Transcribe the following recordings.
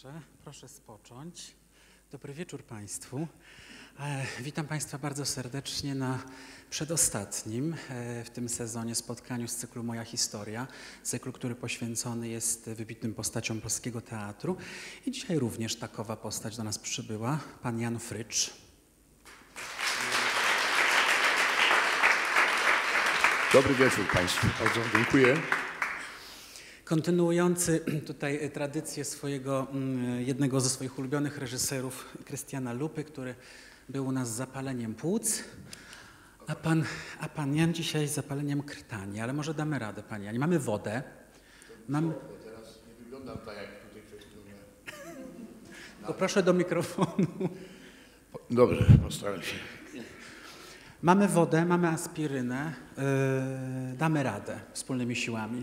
proszę spocząć. Dobry wieczór Państwu. Witam Państwa bardzo serdecznie na przedostatnim w tym sezonie spotkaniu z cyklu Moja Historia. Cyklu, który poświęcony jest wybitnym postaciom polskiego teatru. I dzisiaj również takowa postać do nas przybyła, pan Jan Frycz. Dobry wieczór Państwu. Bardzo dziękuję. Kontynuujący tutaj tradycję jednego ze swoich ulubionych reżyserów, Krystiana Lupy, który był u nas z zapaleniem płuc, a pan Jan dzisiaj z zapaleniem krtani. Ale może damy radę, panie Janie. Mamy wodę. Teraz nie wyglądam tak, jak tutaj ktoś To proszę do mikrofonu. Dobrze, postaram się. Mamy wodę, mamy aspirynę. Damy radę wspólnymi siłami.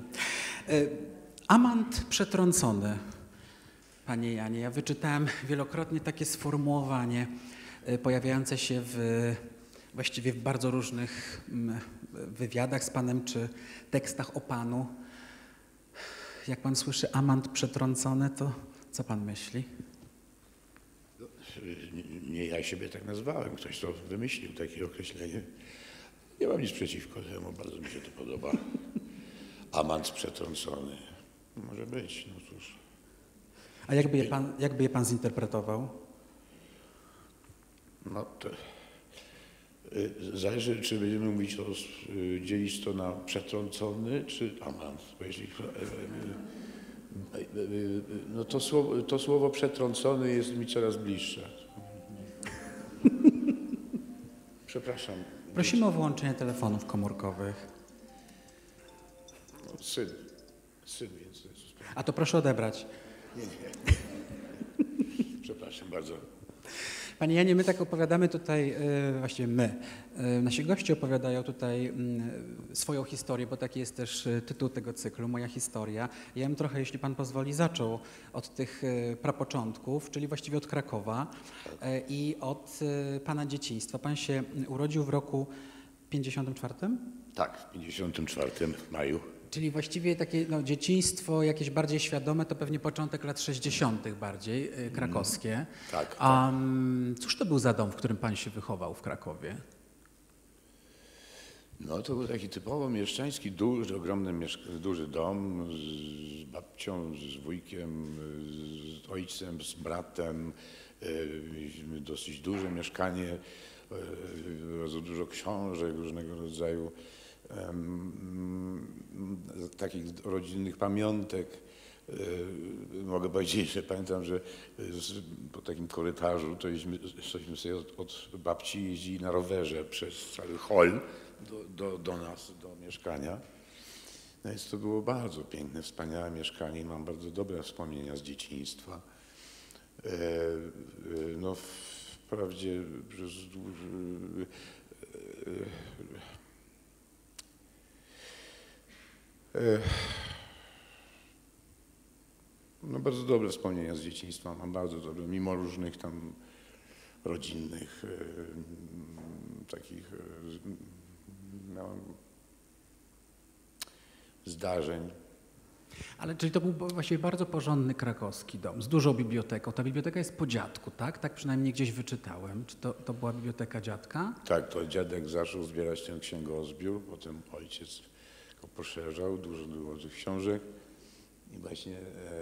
Amant przetrącony, panie Janie. Ja wyczytałem wielokrotnie takie sformułowanie pojawiające się właściwie w bardzo różnych wywiadach z panem czy tekstach o panu. Jak pan słyszy amant przetrącony, to co pan myśli? Nie ja siebie tak nazwałem, ktoś to wymyślił, takie określenie. Nie mam nic przeciwko temu, bardzo mi się to podoba. Amant przetrącony. Może być, no cóż. A jakby je pan zinterpretował? No to zależy, czy będziemy mówić dzielić to na przetrącony, czy amant. Bo jeśli, no to słowo przetrącony jest mi coraz bliższe. Przepraszam. Prosimy o wyłączenie telefonów komórkowych. No, syn, więc... A to proszę odebrać. Nie. Przepraszam bardzo. Panie Janie, my tak opowiadamy tutaj, właściwie my, nasi goście opowiadają tutaj swoją historię, bo taki jest też tytuł tego cyklu, Moja Historia. Ja bym trochę, jeśli pan pozwoli, zaczął od tych prapoczątków, czyli właściwie od Krakowa i od pana dzieciństwa. Pan się urodził w roku 54? Tak, w 54 w maju. Czyli właściwie takie dzieciństwo jakieś bardziej świadome, to pewnie początek lat 60. bardziej, krakowskie. Tak. Cóż to był za dom, w którym pan się wychował w Krakowie? No to był taki typowo mieszczański, duży dom z babcią, z wujkiem, z ojcem, z bratem. Mieliśmy dosyć duże mieszkanie, bardzo dużo książek różnego rodzaju. Takich rodzinnych pamiątek. Mogę powiedzieć, że pamiętam, że po takim korytarzu to żeśmy sobie od babci jeździli na rowerze przez cały hol do nas, do mieszkania. No więc to było bardzo piękne, wspaniałe mieszkanie i mam bardzo dobre wspomnienia z dzieciństwa. No wprawdzie przez no bardzo dobre wspomnienia z dzieciństwa, mam bardzo dobre, mimo różnych tam rodzinnych takich miałem zdarzeń. Ale czyli to był właściwie bardzo porządny krakowski dom z dużą biblioteką. Ta biblioteka jest po dziadku, tak? Tak przynajmniej gdzieś wyczytałem. Czy to była biblioteka dziadka? Tak, to dziadek zaczął zbierać ten księgozbiór, potem ojciec go poszerzał, dużo było tych książek. I właśnie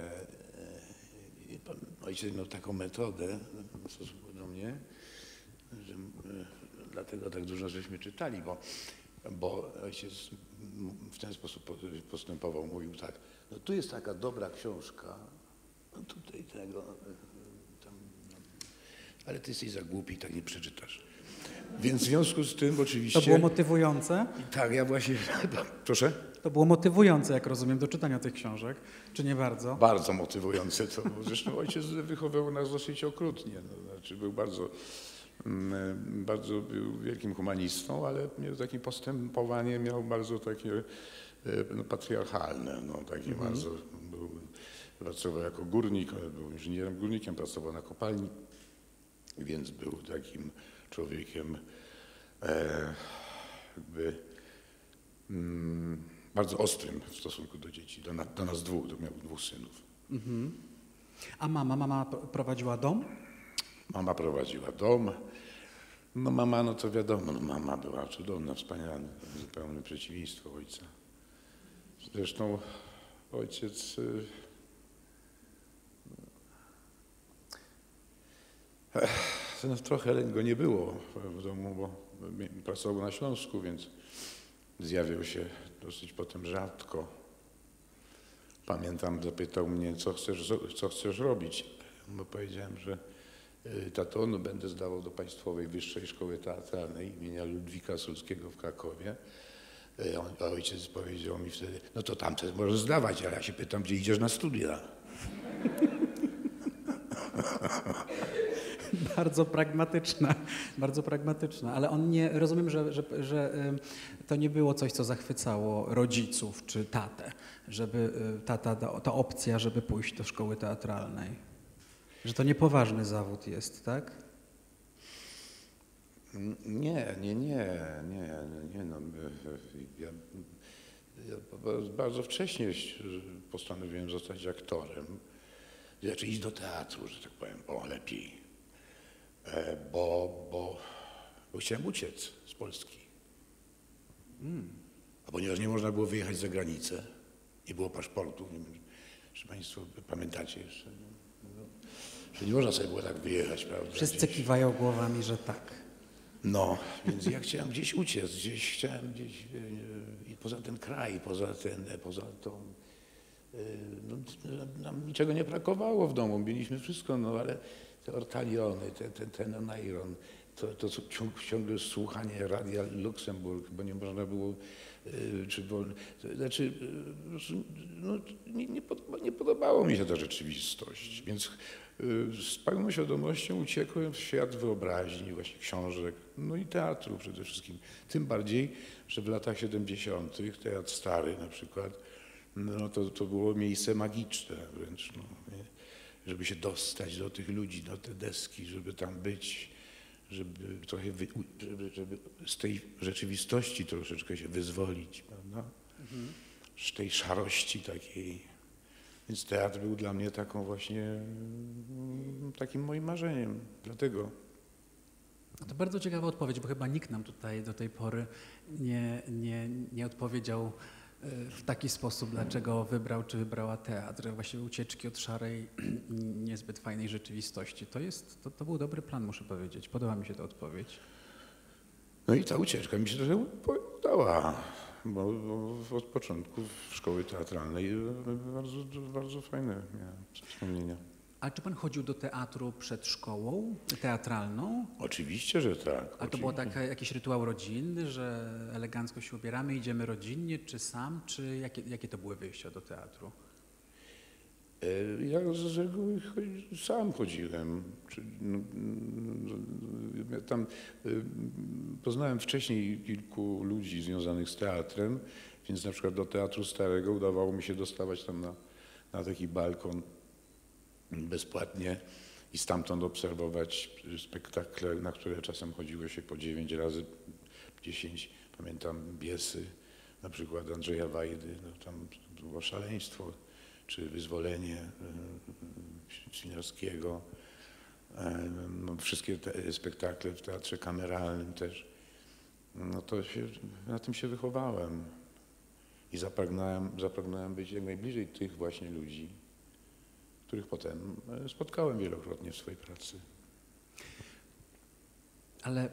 ojciec miał taką metodę w stosunku do mnie, że dlatego tak dużo żeśmy czytali, bo ojciec w ten sposób postępował, mówił tak, no tu jest taka dobra książka, no tutaj tego, tam, no, ale ty jesteś za głupi i tak nie przeczytasz. Więc w związku z tym oczywiście... To było motywujące? Tak, ja właśnie... Proszę? To było motywujące, jak rozumiem, do czytania tych książek, czy nie bardzo? Bardzo motywujące to było. Zresztą ojciec wychowywał nas dosyć okrutnie. No, znaczy był bardzo był wielkim humanistą, ale miał takie postępowanie, miał bardzo takie patriarchalne. No, takie bardzo, pracował jako górnik, był inżynierem górnikiem, pracował na kopalni, więc był takim człowiekiem jakby bardzo ostrym w stosunku do dzieci, do nas dwóch, miał 2 synów. A mama prowadziła dom? Mama prowadziła dom. No mama, no to wiadomo, no mama była cudowna, wspaniała, zupełne przeciwieństwo ojca. Zresztą ojciec no, trochę go nie było w domu, bo pracował na Śląsku, więc zjawiał się dosyć potem rzadko. Pamiętam, zapytał mnie, co chcesz robić? Bo powiedziałem, że tato, no będę zdawał do Państwowej Wyższej Szkoły Teatralnej imienia Ludwika Sulskiego w Krakowie. A ojciec powiedział mi wtedy, no to tamte możesz zdawać, ale ja się pytam, gdzie idziesz na studia? Bardzo pragmatyczna, ale on nie, rozumiem, że to nie było coś, co zachwycało rodziców czy tatę, żeby ta opcja, żeby pójść do szkoły teatralnej. Że to niepoważny zawód jest, tak? Nie, no, ja bardzo wcześnie postanowiłem zostać aktorem, znaczy iść do teatru, że tak powiem, lepiej, bo chciałem uciec z Polski. A ponieważ nie można było wyjechać za granicę, nie było paszportu, nie wiem, czy Państwo pamiętacie jeszcze, że nie można sobie było tak wyjechać, prawda? Wszyscy kiwają głowami, że tak. No, więc ja chciałem gdzieś uciec, chciałem i poza ten kraj, poza tą, no, nam niczego nie brakowało w domu, mieliśmy wszystko, no ale te ortaliony, ten oneiron, to ciągle słuchanie radia Luksemburg, bo nie można było, no, nie podobało mi się ta rzeczywistość, więc z pełną świadomością uciekłem w świat wyobraźni, właśnie książek, no i teatru przede wszystkim. Tym bardziej, że w latach 70. Teatr Stary na przykład, no to było miejsce magiczne wręcz, no, żeby się dostać do tych ludzi, do te deski, żeby tam być, żeby trochę żeby z tej rzeczywistości troszeczkę się wyzwolić, prawda? Z tej szarości takiej. Więc teatr był dla mnie taką właśnie, takim moim marzeniem, dlatego. No to bardzo ciekawa odpowiedź, bo chyba nikt nam tutaj do tej pory nie odpowiedział w taki sposób, dlaczego wybrał czy wybrała teatr, właściwie ucieczki od szarej, niezbyt fajnej rzeczywistości. To był dobry plan, muszę powiedzieć. Podoba mi się ta odpowiedź. No i ta ucieczka mi się trochę udała, bo od początku szkoły teatralnej bardzo fajne miałem wspomnienia. A czy pan chodził do teatru przed szkołą teatralną? Oczywiście, że tak. A to był jakiś rytuał rodzinny, że elegancko się ubieramy, idziemy rodzinnie, czy sam, czy jakie to były wyjścia do teatru? Ja z reguły sam chodziłem. Tam poznałem wcześniej kilku ludzi związanych z teatrem, więc na przykład do Teatru Starego udawało mi się dostawać tam na taki balkon bezpłatnie i stamtąd obserwować spektakle, na które czasem chodziło się po 9 razy 10. Pamiętam Biesy, na przykład Andrzeja Wajdy, no tam było szaleństwo, czy Wyzwolenie Świniarskiego. No, wszystkie te spektakle w teatrze kameralnym też. No to na tym się wychowałem i zapragnąłem być jak najbliżej tych właśnie ludzi, których potem spotkałem wielokrotnie w swojej pracy. Ale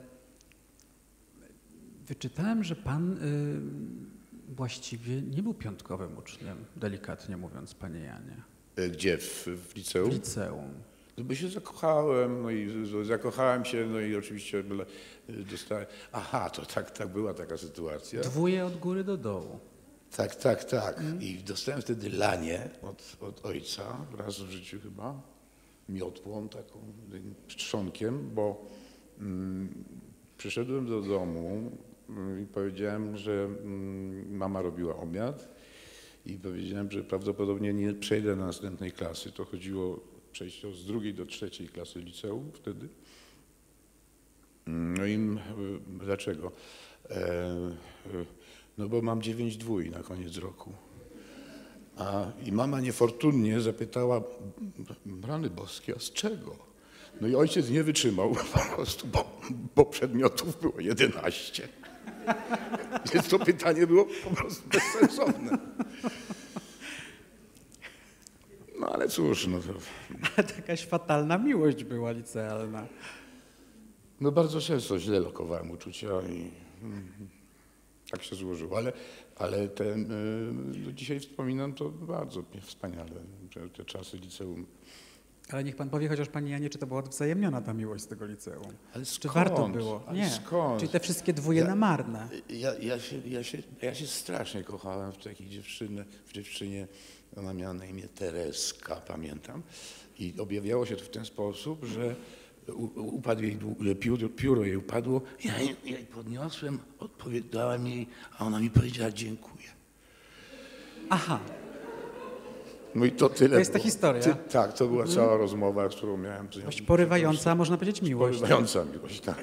wyczytałem, że pan właściwie nie był piątkowym uczniem, delikatnie mówiąc, panie Janie. Gdzie? W liceum? W liceum. No bo się zakochałem, no i zakochałem się, no i oczywiście dostałem... Aha, to tak była taka sytuacja. Dwóje od góry do dołu. Tak. I dostałem wtedy lanię od ojca, raz w życiu chyba, miotłą taką, trzonkiem, bo przyszedłem do domu i powiedziałem, że mama robiła obiad i powiedziałem, że prawdopodobnie nie przejdę do następnej klasy. To chodziło przejść z 2. do 3. klasy liceum wtedy. No i dlaczego? No bo mam 9 dwój na koniec roku. I mama niefortunnie zapytała, rany boskie, a z czego? No i ojciec nie wytrzymał po prostu, bo przedmiotów było 11. Więc to pytanie było po prostu bezsensowne. No ale cóż, no to... Ale to jakaś fatalna miłość była licealna. No bardzo często źle lokowałem uczucia i tak się złożyło, ale no dzisiaj wspominam to bardzo wspaniale, te czasy liceum. Ale niech pan powie chociaż, panie Janie, czy to była odwzajemniona ta miłość z tego liceum? Ale Czy skąd? warto było? Ale Nie. skąd? Czyli te wszystkie dwóje na marne. Ja się strasznie kochałem w takiej dziewczynie, ona miała na imię Tereska, pamiętam. I objawiało się to w ten sposób, że upadł jej pióro jej upadło, ja jej podniosłem, odpowiedziałem jej, a ona mi powiedziała dziękuję. Aha. No i to tyle. To jest ta historia? Tak, to była cała rozmowa, którą miałem z nią. Miłość porywająca, można powiedzieć miłość. Porywająca miłość, tak.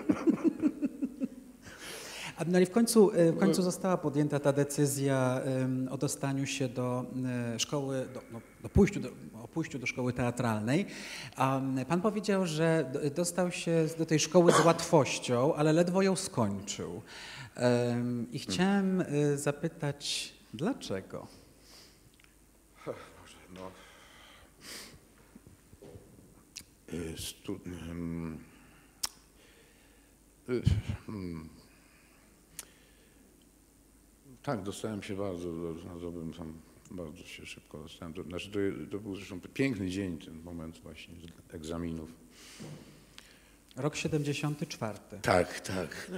No i w końcu została podjęta ta decyzja o dostaniu się do szkoły, o pójściu do szkoły teatralnej. Pan powiedział, że dostał się do tej szkoły z łatwością, ale ledwo ją skończył. I chciałem zapytać, dlaczego? Boże, no. Tak, dostałem się bardzo dobrym tam, bardzo się szybko dostałem. To był zresztą piękny dzień, ten moment właśnie egzaminów. Rok 74. Tak, tak.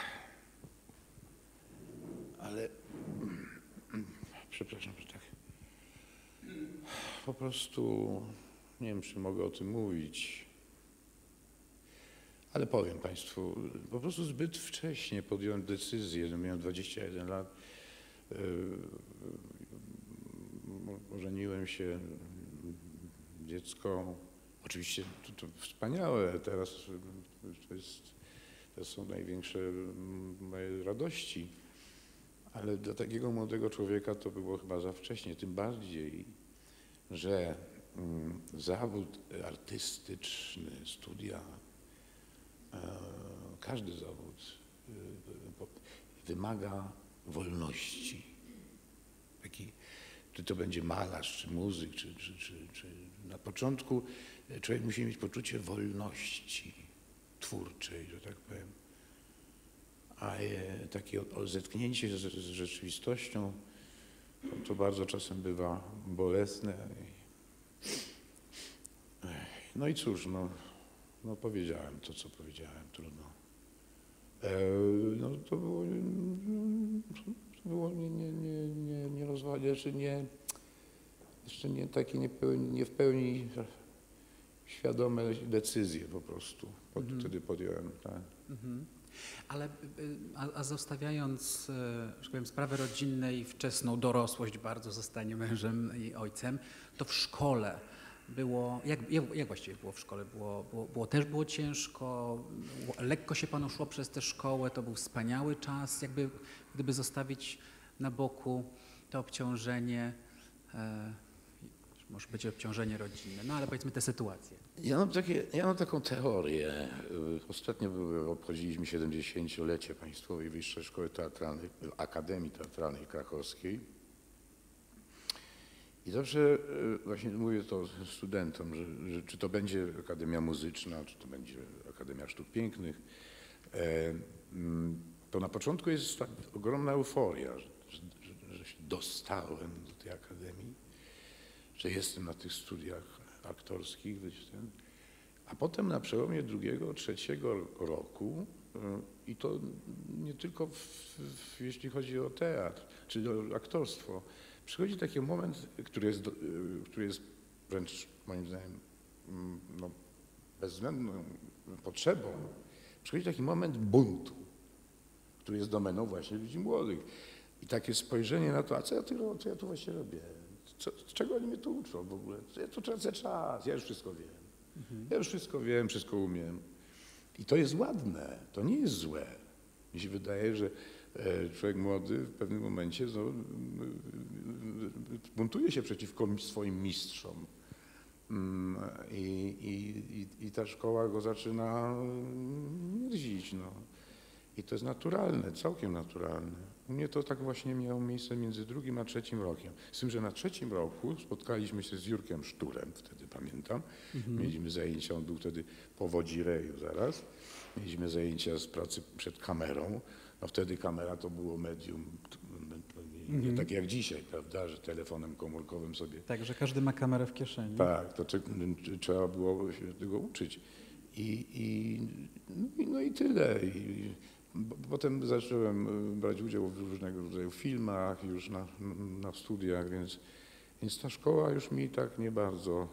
Ale, przepraszam, że tak, po prostu, nie wiem, czy mogę o tym mówić, ale powiem Państwu, po prostu zbyt wcześnie podjąłem decyzję, że miałem 21 lat, ożeniłem się, dziecko, oczywiście to wspaniałe, teraz to są największe moje radości, ale dla takiego młodego człowieka to było chyba za wcześnie, tym bardziej, że zawód artystyczny, studia, każdy zawód wymaga wolności. Czy to będzie malarz, czy muzyk, czy na początku człowiek musi mieć poczucie wolności twórczej, że tak powiem. A takie zetknięcie z rzeczywistością to bardzo czasem bywa bolesne. No i cóż, no powiedziałem to, co powiedziałem, trudno. No to było nierozważne, jeszcze nie takie nie w pełni świadome decyzje po prostu. Wtedy podjąłem, tak. Ale zostawiając, że powiem, sprawę rodzinne i wczesną dorosłość, bardzo zostanie mężem i ojcem, to w szkole było, jak właściwie było w szkole? Też było ciężko, lekko się panu szło przez tę szkołę, to był wspaniały czas, gdyby zostawić na boku to obciążenie, może być obciążenie rodzinne, no ale powiedzmy tę sytuację. Ja mam taką teorię. Ostatnio obchodziliśmy 70-lecie Państwowej Wyższej Szkoły Teatralnej, Akademii Teatralnej Krakowskiej. I zawsze właśnie mówię to studentom, że czy to będzie Akademia Muzyczna, czy to będzie Akademia Sztuk Pięknych, to na początku jest ta ogromna euforia, że się dostałem do tej akademii, że jestem na tych studiach aktorskich, a potem na przełomie drugiego, trzeciego roku, i to nie tylko jeśli chodzi o teatr, czy o aktorstwo, przychodzi taki moment, który jest wręcz moim zdaniem bezwzględną potrzebą. Przychodzi taki moment buntu, który jest domeną właśnie ludzi młodych. I takie spojrzenie na to, a co ja tu właśnie robię? Czego oni mnie tu uczą w ogóle? Ja tu tracę czas, ja już wszystko wiem. Ja już wszystko wiem, wszystko umiem. I to jest ładne, to nie jest złe. Mi się wydaje, że człowiek młody w pewnym momencie buntuje się przeciwko swoim mistrzom. I ta szkoła go zaczyna mierzić. No. I to jest naturalne, całkiem naturalne. U mnie to tak właśnie miało miejsce między 2. a 3. rokiem. Z tym, że na 3. roku spotkaliśmy się z Jurkiem Szturem, wtedy pamiętam. Mieliśmy zajęcia, on był wtedy po Wodzireju zaraz. Mieliśmy zajęcia z pracy przed kamerą. No wtedy kamera to było medium, nie tak jak dzisiaj, prawda, że telefonem komórkowym sobie... Tak, że każdy ma kamerę w kieszeni. Tak, to trzeba było się tego uczyć. No i tyle. Potem zacząłem brać udział w różnego rodzaju filmach już na studiach, więc ta szkoła już mi tak nie bardzo,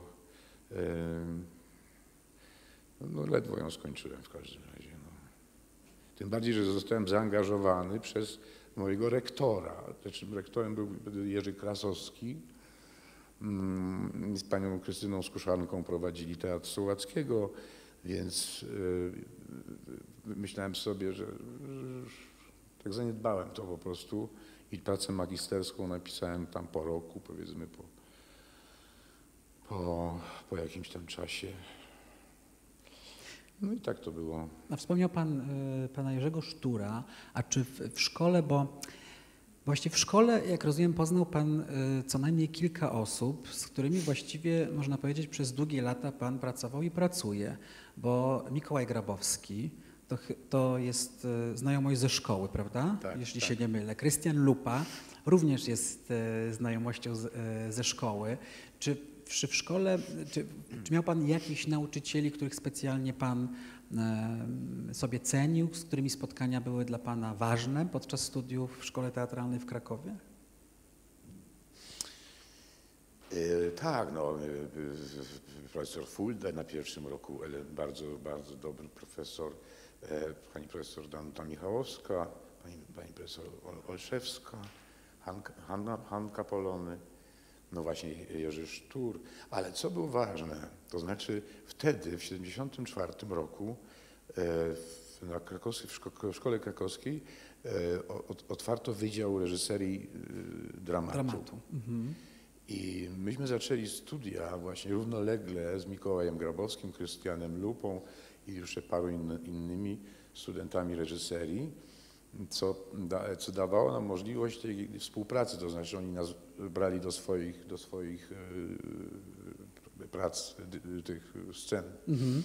no ledwo ją skończyłem w każdym razie. No. Tym bardziej, że zostałem zaangażowany przez mojego rektora. Znaczy, rektorem był Jerzy Krasowski. Z panią Krystyną Skuszanką prowadzili Teatr Sołackiego, więc myślałem sobie, że tak zaniedbałem to po prostu i pracę magisterską napisałem tam po roku, powiedzmy po jakimś tam czasie. No i tak to było. A wspomniał pan pana Jerzego Sztura, a czy w szkole, bo właściwie w szkole, jak rozumiem, poznał pan co najmniej kilka osób, z którymi właściwie, można powiedzieć, przez długie lata pan pracował i pracuje, bo Mikołaj Grabowski to jest znajomość ze szkoły, prawda? Tak, Jeśli tak. się nie mylę. Krystian Lupa również jest znajomością ze szkoły. Czy w szkole, czy miał pan jakichś nauczycieli, których specjalnie pan sobie cenił, z którymi spotkania były dla pana ważne podczas studiów w Szkole Teatralnej w Krakowie? Tak, no, profesor Fulda na 1. roku, ale bardzo, bardzo dobry profesor, pani profesor Danuta Michałowska, pani profesor Olszewska, Hanka Polony, no właśnie Jerzy Sztur. Ale co było ważne, to znaczy wtedy w 1974 roku w Szkole Krakowskiej otwarto Wydział Reżyserii Dramatu. Mhm. I myśmy zaczęli studia właśnie równolegle z Mikołajem Grabowskim, Krystianem Lupą i jeszcze paru innymi studentami reżyserii, co dawało nam możliwość tej współpracy, to znaczy oni nas brali do swoich prac, tych scen. Mhm.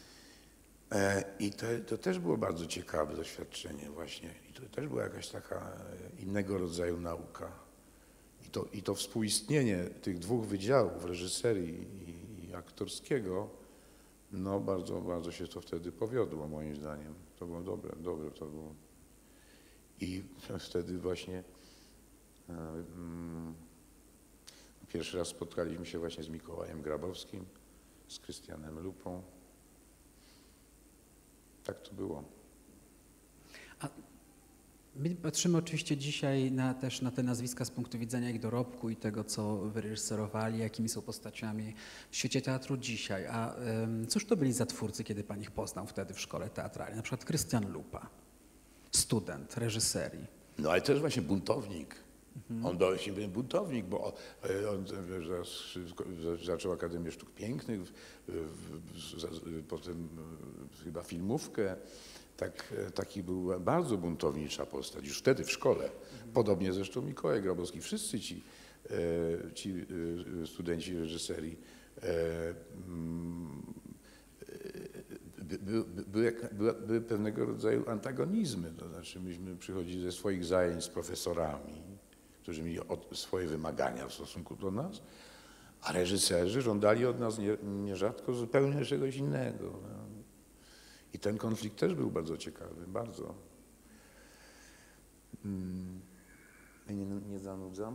I to też było bardzo ciekawe doświadczenie właśnie. I to też była jakaś taka innego rodzaju nauka. I to współistnienie tych 2 wydziałów, reżyserii i aktorskiego, no bardzo, bardzo się to wtedy powiodło moim zdaniem. To było dobre to było. I wtedy właśnie pierwszy raz spotkaliśmy się właśnie z Mikołajem Grabowskim, z Krystianem Lupą. Tak to było. A my patrzymy oczywiście dzisiaj też na te nazwiska z punktu widzenia ich dorobku i tego, co wyreżyserowali, jakimi są postaciami w świecie teatru dzisiaj. A cóż to byli za twórcy, kiedy pan ich poznał wtedy w szkole teatralnej? Na przykład Krystian Lupa, student reżyserii. No ale też właśnie buntownik. On był się buntownik, bo on zaczął Akademię Sztuk Pięknych, potem chyba filmówkę. Taki był bardzo buntownicza postać, już wtedy w szkole. Podobnie zresztą Mikołaj Grabowski. Wszyscy ci studenci reżyserii były pewnego rodzaju antagonizmy. To znaczy myśmy przychodzili ze swoich zajęć z profesorami, którzy mieli swoje wymagania w stosunku do nas, a reżyserzy żądali od nas nierzadko zupełnie czegoś innego. No. I ten konflikt też był bardzo ciekawy, bardzo. Nie zanudzam?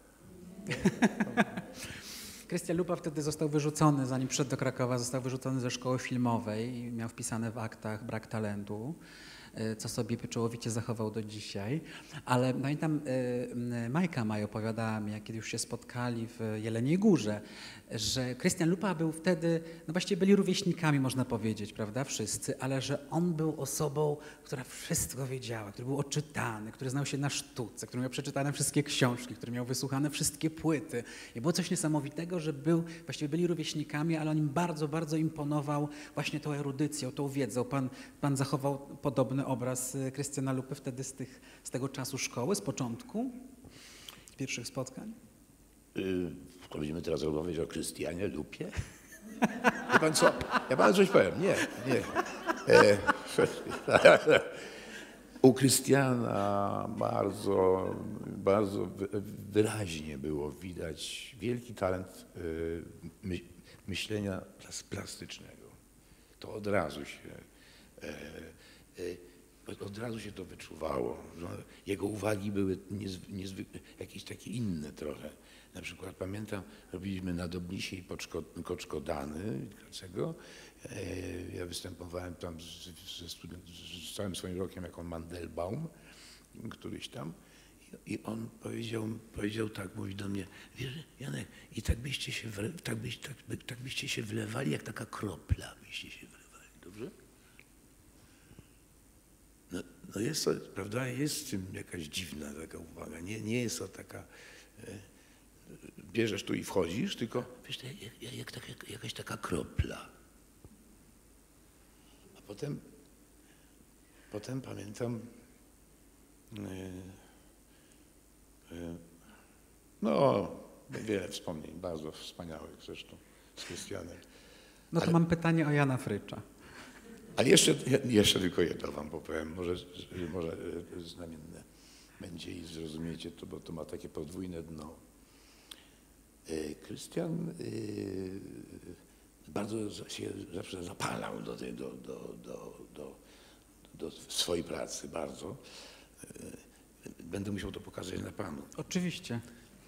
Krystian Lupa wtedy został wyrzucony, zanim przyszedł do Krakowa, został wyrzucony ze szkoły filmowej i miał wpisane w aktach brak talentu. co sobie pieczołowicie zachował do dzisiaj. Ale pamiętam, Majka Maj opowiadała mi, jak kiedy już się spotkali w Jeleniej Górze, że Krystian Lupa był wtedy, no właściwie byli rówieśnikami, można powiedzieć, prawda, wszyscy, ale że on był osobą, która wszystko wiedziała, który był oczytany, który znał się na sztuce, który miał przeczytane wszystkie książki, który miał wysłuchane wszystkie płyty. I było coś niesamowitego, że właściwie byli rówieśnikami, ale on im bardzo, bardzo imponował właśnie tą erudycją, tą wiedzą. Pan zachował podobny obraz Krystiana Lupy wtedy z tego czasu szkoły, z początku, z pierwszych spotkań? Będziemy teraz rozmawiać o Krystianie Lupie? Wie pan co? Ja panu coś powiem. Nie. U Krystiana bardzo wyraźnie było widać wielki talent myślenia plastycznego. To od razu się to wyczuwało. Że jego uwagi były jakieś takie inne trochę. Na przykład pamiętam, robiliśmy na Dobnisie i Koczkodany. Dlaczego? Ja występowałem tam z całym swoim rokiem jako Mandelbaum, któryś tam. I on powiedział tak, mówi do mnie, wiesz, Janek, i tak byście się wlewali, jak taka kropla byście się wlewali, dobrze? No jest to, prawda, jest w tym jakaś dziwna taka uwaga. Nie jest to taka, bierzesz tu i wchodzisz, tylko wiesz, jakaś taka kropla. A potem pamiętam, no wiele wspomnień, bardzo wspaniałych zresztą z Krystianem. No to mam pytanie o Jana Frycza. Ale jeszcze tylko jedno wam powiem, może znamienne będzie i zrozumiecie to, bo to ma takie podwójne dno. Krystian bardzo się zawsze zapalał do swojej pracy, bardzo. Będę musiał to pokazać na panu. Oczywiście.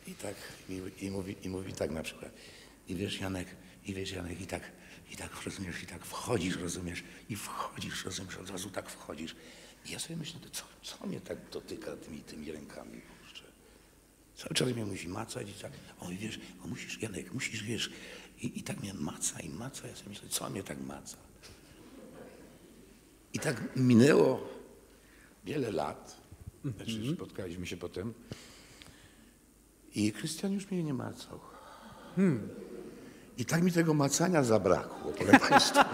I mówi tak na przykład. I wiesz Janek, i tak rozumiesz, i tak wchodzisz, rozumiesz, od razu tak wchodzisz. I ja sobie myślę, co mnie tak dotyka tymi rękami, kurczę. Cały czas mnie musi macać i tak, oj wiesz, Janek, musisz, wiesz, i tak mnie maca, ja sobie myślę, co mnie tak maca. I tak minęło wiele lat, znaczy spotkaliśmy się potem i Krystian już mnie nie macał. I tak mi tego macania zabrakło, proszę państwa.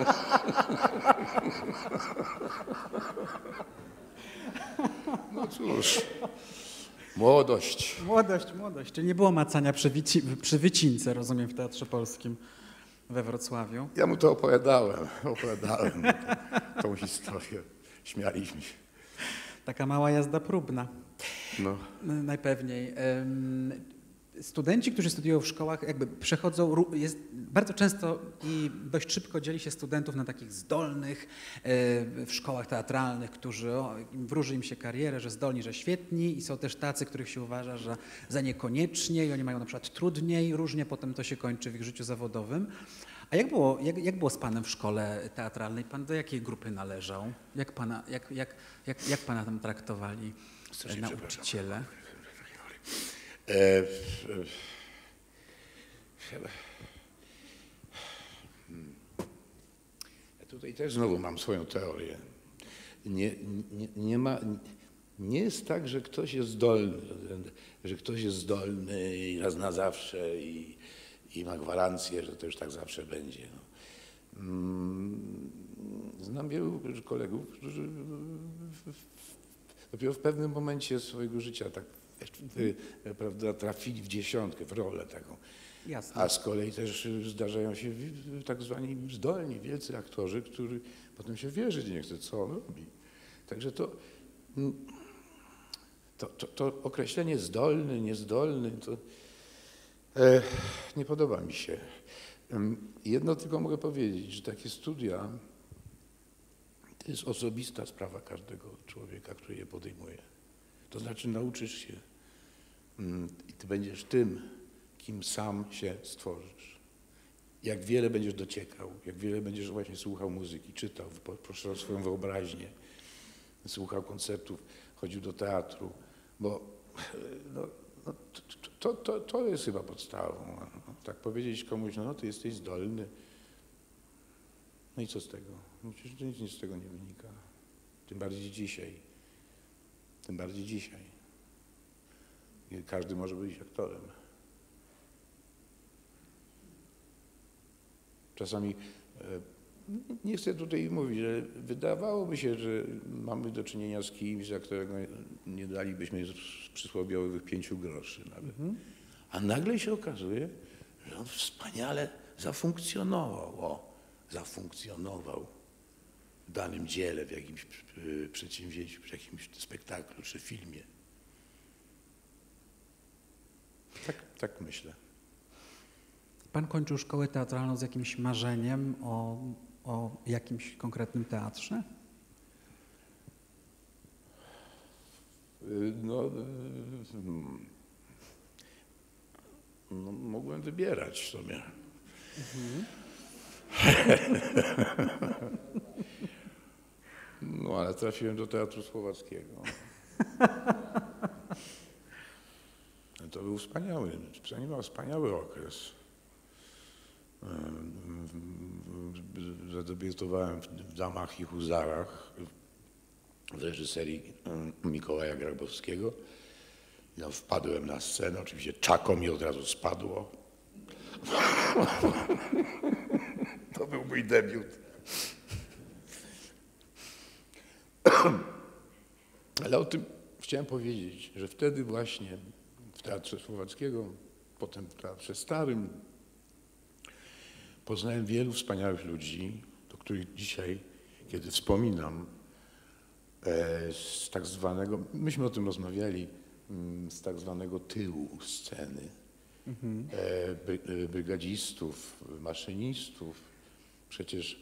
No cóż, młodość. Młodość. Czyli nie było macania przy wycince, rozumiem, w Teatrze Polskim we Wrocławiu. Ja mu to opowiadałem tą historię. Śmialiśmy się. Taka mała jazda próbna. No. Najpewniej. Studenci, którzy studiują w szkołach, jakby przechodzą, bardzo często i dość szybko dzieli się studentów na takich zdolnych w szkołach teatralnych, którzy wróży im się karierę, że zdolni, że świetni, i są też tacy, których się uważa, że za niekoniecznie i oni mają na przykład trudniej, różnie potem to się kończy w ich życiu zawodowym. A jak było z panem w szkole teatralnej? Pan do jakiej grupy należał? Jak pana tam traktowali nauczyciele? Ja tutaj też znowu mam swoją teorię. Nie jest tak, że ktoś jest zdolny i raz na zawsze i ma gwarancję, że to już tak zawsze będzie. No. Znam wielu kolegów, którzy dopiero w pewnym momencie swojego życia tak, prawda, trafili w dziesiątkę, w rolę taką. Jasne. A z kolei też zdarzają się tak zwani zdolni, wielcy aktorzy, którzy potem się wierzyć nie chce, co on robi. Także to określenie zdolny, niezdolny, to nie podoba mi się. Jedno tylko mogę powiedzieć, że takie studia to jest osobista sprawa każdego człowieka, który je podejmuje. To znaczy nauczysz się i ty będziesz tym, kim sam się stworzysz. Jak wiele będziesz dociekał, jak wiele będziesz właśnie słuchał muzyki, czytał, poszerzał swoją wyobraźnię. słuchał koncertów, chodził do teatru, bo no, to jest chyba podstawą. No, tak powiedzieć komuś, no ty jesteś zdolny, no i co z tego? No, przecież nic z tego nie wynika. Tym bardziej dzisiaj. Tym bardziej dzisiaj. Każdy może być aktorem. Czasami nie chcę tutaj mówić, że wydawałoby się, że mamy do czynienia z kimś, za którego nie dalibyśmy przysłowiowych 5 groszy nawet. A nagle się okazuje, że on wspaniale zafunkcjonował w danym dziele, w jakimś przedsięwzięciu, w jakimś spektaklu czy filmie. Tak myślę. Pan kończył szkołę teatralną z jakimś marzeniem o jakimś konkretnym teatrze? No, mogłem wybierać sobie. No, ale trafiłem do Teatru Słowackiego. To był wspaniały okres. Zadebiutowałem w Damach i Huzarach w reżyserii Mikołaja Grabowskiego. Ja wpadłem na scenę, oczywiście czako mi od razu spadło. To był mój debiut. Ale o tym chciałem powiedzieć, że wtedy właśnie w Teatrze Słowackiego, potem w Teatrze Starym poznałem wielu wspaniałych ludzi, do których dzisiaj, kiedy wspominam, z tak zwanego, myśmy o tym rozmawiali, z tak zwanego tyłu sceny, brygadzistów, maszynistów, przecież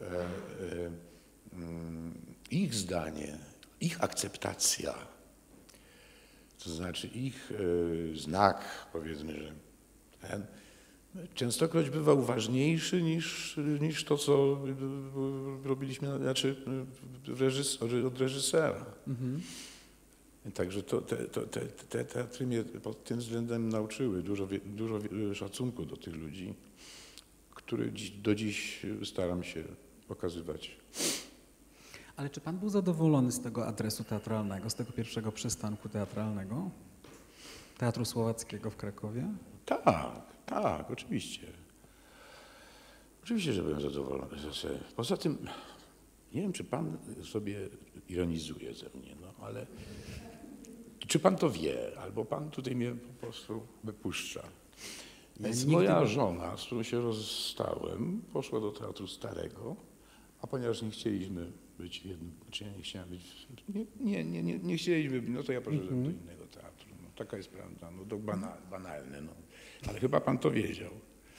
ich zdanie, ich akceptacja, to znaczy ich znak, powiedzmy, że ten, częstokroć bywał ważniejszy niż to, co robiliśmy, znaczy od reżysera. Także te teatry mnie pod tym względem nauczyły dużo szacunku do tych ludzi, który do dziś staram się okazywać. Ale czy pan był zadowolony z tego adresu teatralnego, z tego pierwszego przystanku teatralnego? Teatru Słowackiego w Krakowie? Tak, oczywiście. Oczywiście, że byłem zadowolony. Poza tym, nie wiem, czy pan sobie ironizuje ze mnie, no ale czy pan to wie, albo pan tutaj mnie po prostu wypuszcza. Więc moja żona, z którą się rozstałem, poszła do Teatru Starego, a ponieważ nie chcieliśmy być jednym, znaczy ja nie chciałem być, nie chcieliśmy, no to ja poszedłem do innego teatru. No, taka jest prawda, no to banalne, no. Ale chyba pan to wiedział.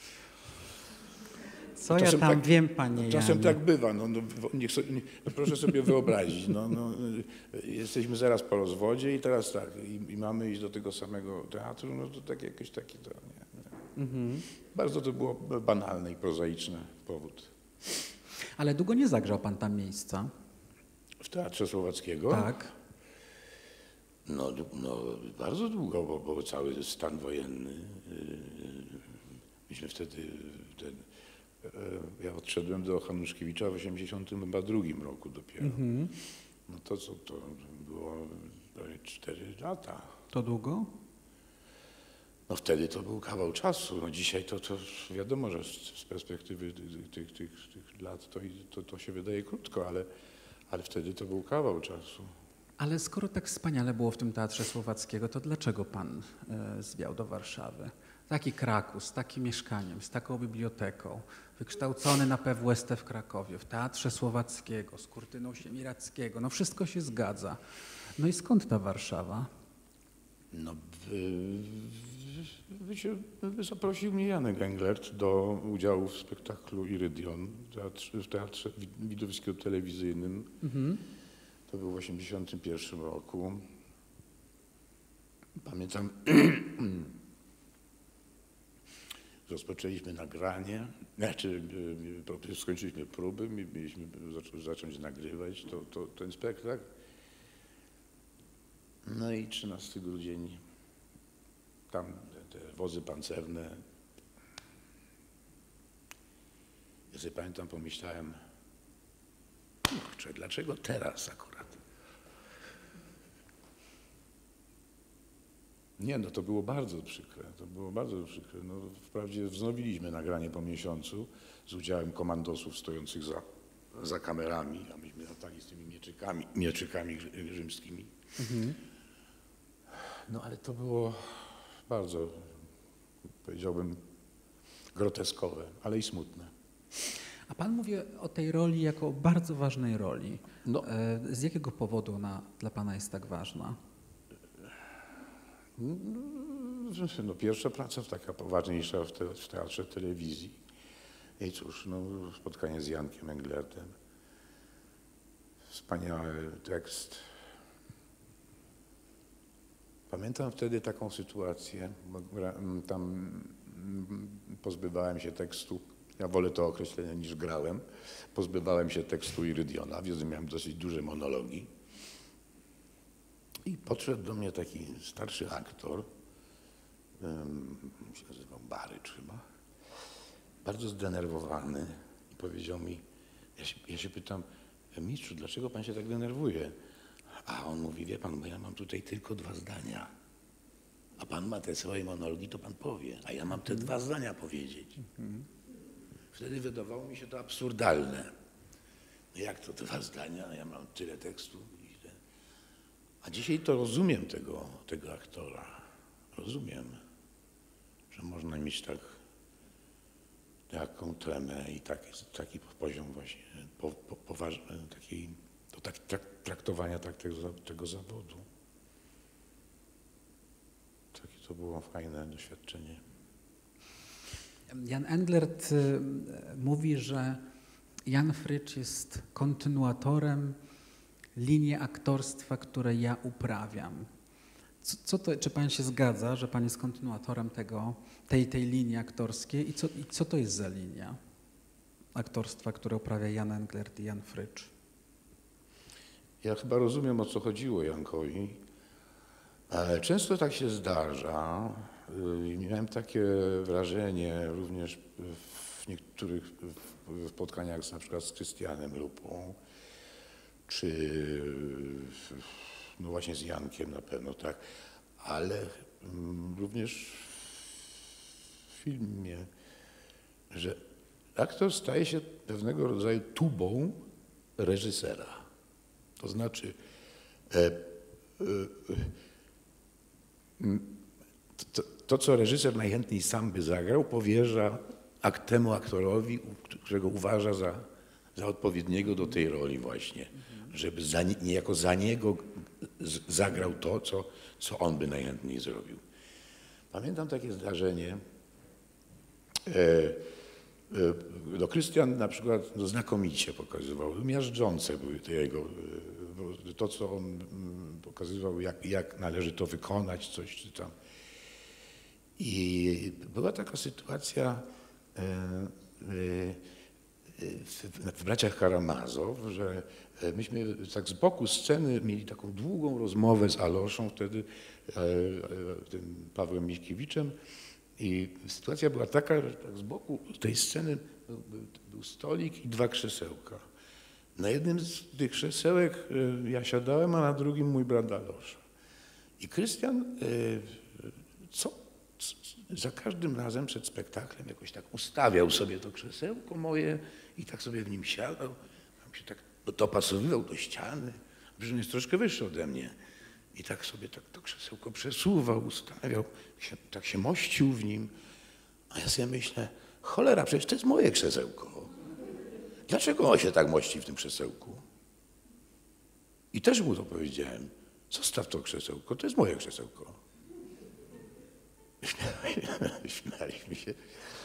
Co ja tam wiem, panie Janie? Czasem tak bywa, proszę sobie wyobrazić, jesteśmy zaraz po rozwodzie i teraz tak, i mamy iść do tego samego teatru, no to tak jakoś taki to, nie. Bardzo to było banalne i prozaiczny powód. Ale długo nie zagrzał pan tam miejsca? W Teatrze Słowackiego? Tak. No bardzo długo, bo był cały stan wojenny. Myśmy wtedy, ja odszedłem do Hanuszkiewicza w 1982 roku dopiero. No to co, to było prawie 4 lata. To długo? No wtedy to był kawał czasu. No dzisiaj to wiadomo, że z perspektywy tych lat to się wydaje krótko, ale wtedy to był kawał czasu. Ale skoro tak wspaniale było w tym Teatrze Słowackiego, to dlaczego pan zwiał do Warszawy? Taki Kraków, z takim mieszkaniem, z taką biblioteką, wykształcony na PWST w Krakowie, w Teatrze Słowackiego, z Kurtyną Siemiradzkiego, no wszystko się zgadza. No i skąd ta Warszawa? No, zaprosił mnie Janek Englert do udziału w spektaklu Irydion w Teatrze Widowisko-Telewizyjnym. To był w 1981 roku. Pamiętam, rozpoczęliśmy nagranie, skończyliśmy próby, mieliśmy zacząć nagrywać ten spektakl No i 13 grudzień, tam te wozy pancerne. Ja sobie pamiętam, pomyślałem, kurczę, dlaczego teraz akurat? Nie, no to było bardzo przykre, No, wprawdzie wznowiliśmy nagranie po miesiącu z udziałem komandosów stojących za kamerami, a myśmy latali z tymi mieczykami rzymskimi. No ale to było bardzo, powiedziałbym, groteskowe, ale i smutne. A pan mówi o tej roli jako o bardzo ważnej roli. No. Z jakiego powodu ona dla pana jest tak ważna? No, pierwsza praca taka poważniejsza w teatrze telewizji. I cóż, no, spotkanie z Jankiem Englertem. Wspaniały tekst. Pamiętam wtedy taką sytuację, bo tam pozbywałem się tekstu. Ja wolę to określenie niż grałem. Pozbywałem się tekstu Irydiona, więc miałem dosyć duże monologi. I podszedł do mnie taki starszy aktor, się nazywał Barycz chyba, bardzo zdenerwowany i powiedział mi, ja się pytam, mistrzu, dlaczego pan się tak denerwuje? A on mówi, wie pan, bo ja mam tutaj tylko 2 zdania, a pan ma te swoje monologi, to pan powie, a ja mam te 2 zdania powiedzieć. Wtedy wydawało mi się to absurdalne. No jak to 2 zdania, a ja mam tyle tekstu. A dzisiaj to rozumiem tego aktora. Rozumiem, że można mieć taką tremę i taki poziom właśnie traktowania tego zawodu. Takie to było fajne doświadczenie. Jan Englert mówi, że Jan Frycz jest kontynuatorem linii aktorstwa, które ja uprawiam. Czy pan się zgadza, że pan jest kontynuatorem tej linii aktorskiej i co to jest za linia aktorstwa, które uprawia Jan Englert i Jan Frycz? Ja chyba rozumiem, o co chodziło Jankowi, ale często tak się zdarza i miałem takie wrażenie również w niektórych spotkaniach na przykład z Krystianem Lupą, czy no właśnie z Jankiem na pewno, tak, ale również w filmie, że aktor staje się pewnego rodzaju tubą reżysera. To znaczy to, co reżyser najchętniej sam by zagrał, powierza temu aktorowi, którego uważa za odpowiedniego do tej roli właśnie, żeby niejako za niego zagrał to, co on by najchętniej zrobił. Pamiętam takie zdarzenie, Krystian na przykład znakomicie pokazywał, miażdżące były te jego, to co on pokazywał, jak należy to wykonać, coś czy tam. I była taka sytuacja w Braciach Karamazow, że myśmy tak z boku sceny mieli taką długą rozmowę z Aloszą, wtedy tym Pawłem Miśkiewiczem. I sytuacja była taka, że tak z boku tej sceny był stolik i 2 krzesełka. Na jednym z tych krzesełek ja siadałem, a na drugim mój brat Alosza. I Krystian za każdym razem przed spektaklem jakoś tak ustawiał sobie to krzesełko moje i tak sobie w nim siadał. Tam się tak dopasowywał do ściany, że on jest troszkę wyższy ode mnie. I tak sobie to krzesełko przesuwał, ustawiał, tak się mościł w nim. A ja sobie myślę, cholera, przecież to jest moje krzesełko. Dlaczego on się tak mości w tym krzesełku? I też mu to powiedziałem. Zostaw to krzesełko, to jest moje krzesełko. Śmialiśmy się.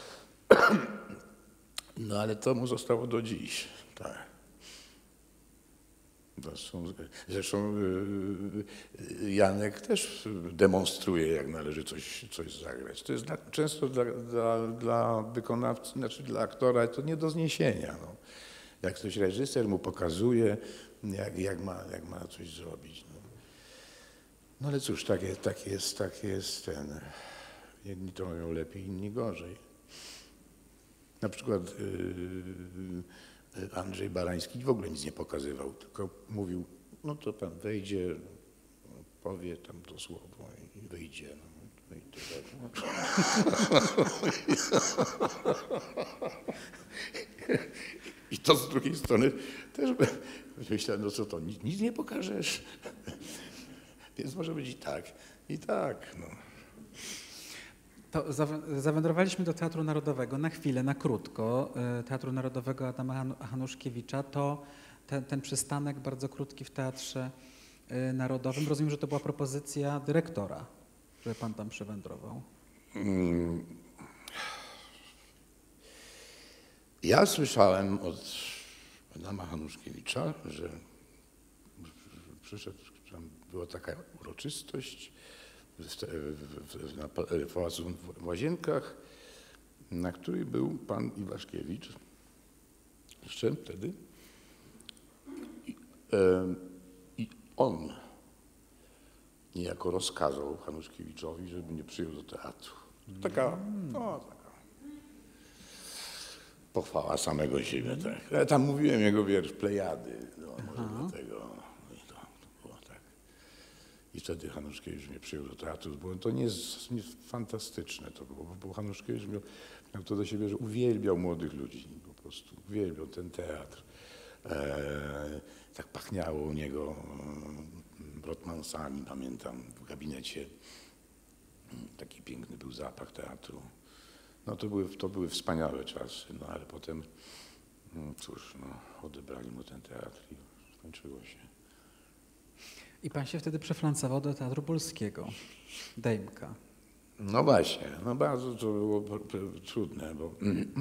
No ale to mu zostało do dziś. Tak. Zresztą Janek też demonstruje, jak należy coś zagrać. To jest często dla wykonawcy, znaczy dla aktora to nie do zniesienia. No. Jak ktoś reżyser mu pokazuje, jak ma coś zrobić. No. No ale cóż, tak jest ten. Jedni to mają lepiej, inni gorzej. Na przykład Andrzej Barański w ogóle nic nie pokazywał, tylko mówił, no to pan wejdzie, powie tam to słowo i wyjdzie. No i tyle. I to z drugiej strony też myślałem, no co to, nic nie pokażesz? Więc może być i tak. No. To zawędrowaliśmy do Teatru Narodowego na chwilę, na krótko. Teatru Narodowego Adama Hanuszkiewicza to ten przystanek bardzo krótki w Teatrze Narodowym. Rozumiem, że to była propozycja dyrektora, że pan tam przewędrował. Ja słyszałem od Adama Hanuszkiewicza, że przyszedł, tam była taka uroczystość na Pałacu w Łazienkach, na której był pan Iwaszkiewicz, jeszcze wtedy. I on niejako rozkazał Hanuszkiewiczowi, żeby mnie przyjął do teatru. Taka pochwała samego siebie. Tak. Ja tam mówiłem jego wiersz Plejady. No, może do tego. I to było tak. I wtedy Hanuszkiewicz mnie przyjął do teatru. To nie jest fantastyczne to było, bo Hanuszkiewicz miał to do siebie, że uwielbiał młodych ludzi. Po prostu uwielbiał ten teatr. Tak pachniało u niego Rotmansami, pamiętam, w gabinecie. Taki piękny był zapach teatru. No to były wspaniałe czasy, no ale potem, cóż, odebrali mu ten teatr i skończyło się. I pan się wtedy przeflancował do Teatru Polskiego, Dejmka. No właśnie, no bardzo to było trudne, bo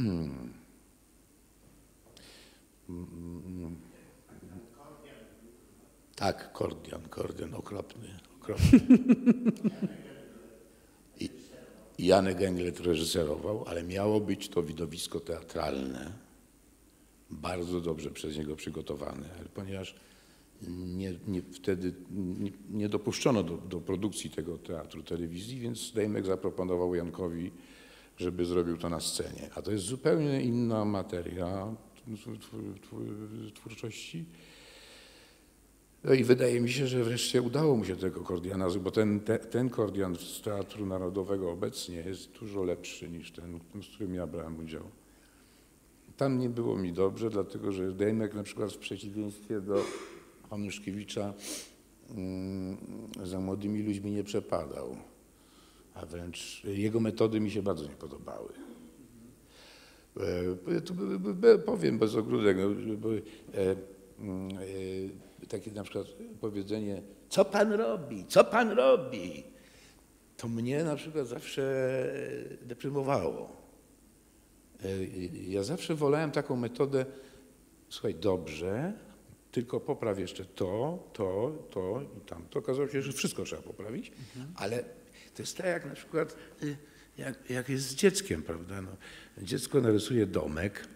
tak, Kordian, okropny. I Janek Englert reżyserował, ale miało być to widowisko teatralne, bardzo dobrze przez niego przygotowane, ale ponieważ wtedy nie dopuszczono do produkcji tego teatru telewizji, więc Dejmek zaproponował Jankowi, żeby zrobił to na scenie. A to jest zupełnie inna materia twórczości. No i wydaje mi się, że wreszcie udało mu się tego Kordiana, bo ten Kordian z Teatru Narodowego obecnie jest dużo lepszy niż ten, z którym ja brałem udział. Tam nie było mi dobrze, dlatego że Dejmek na przykład w przeciwieństwie do Hanuszkiewicza za młodymi ludźmi nie przepadał, a wręcz jego metody mi się bardzo nie podobały. Powiem bez ogródek, takie na przykład powiedzenie, co pan robi? To mnie na przykład zawsze deprymowało. Ja zawsze wolałem taką metodę, słuchaj, dobrze, tylko popraw jeszcze to i tamto. Okazało się, że wszystko trzeba poprawić, ale to jest tak jak na przykład, jak jest z dzieckiem, prawda? No, dziecko narysuje domek,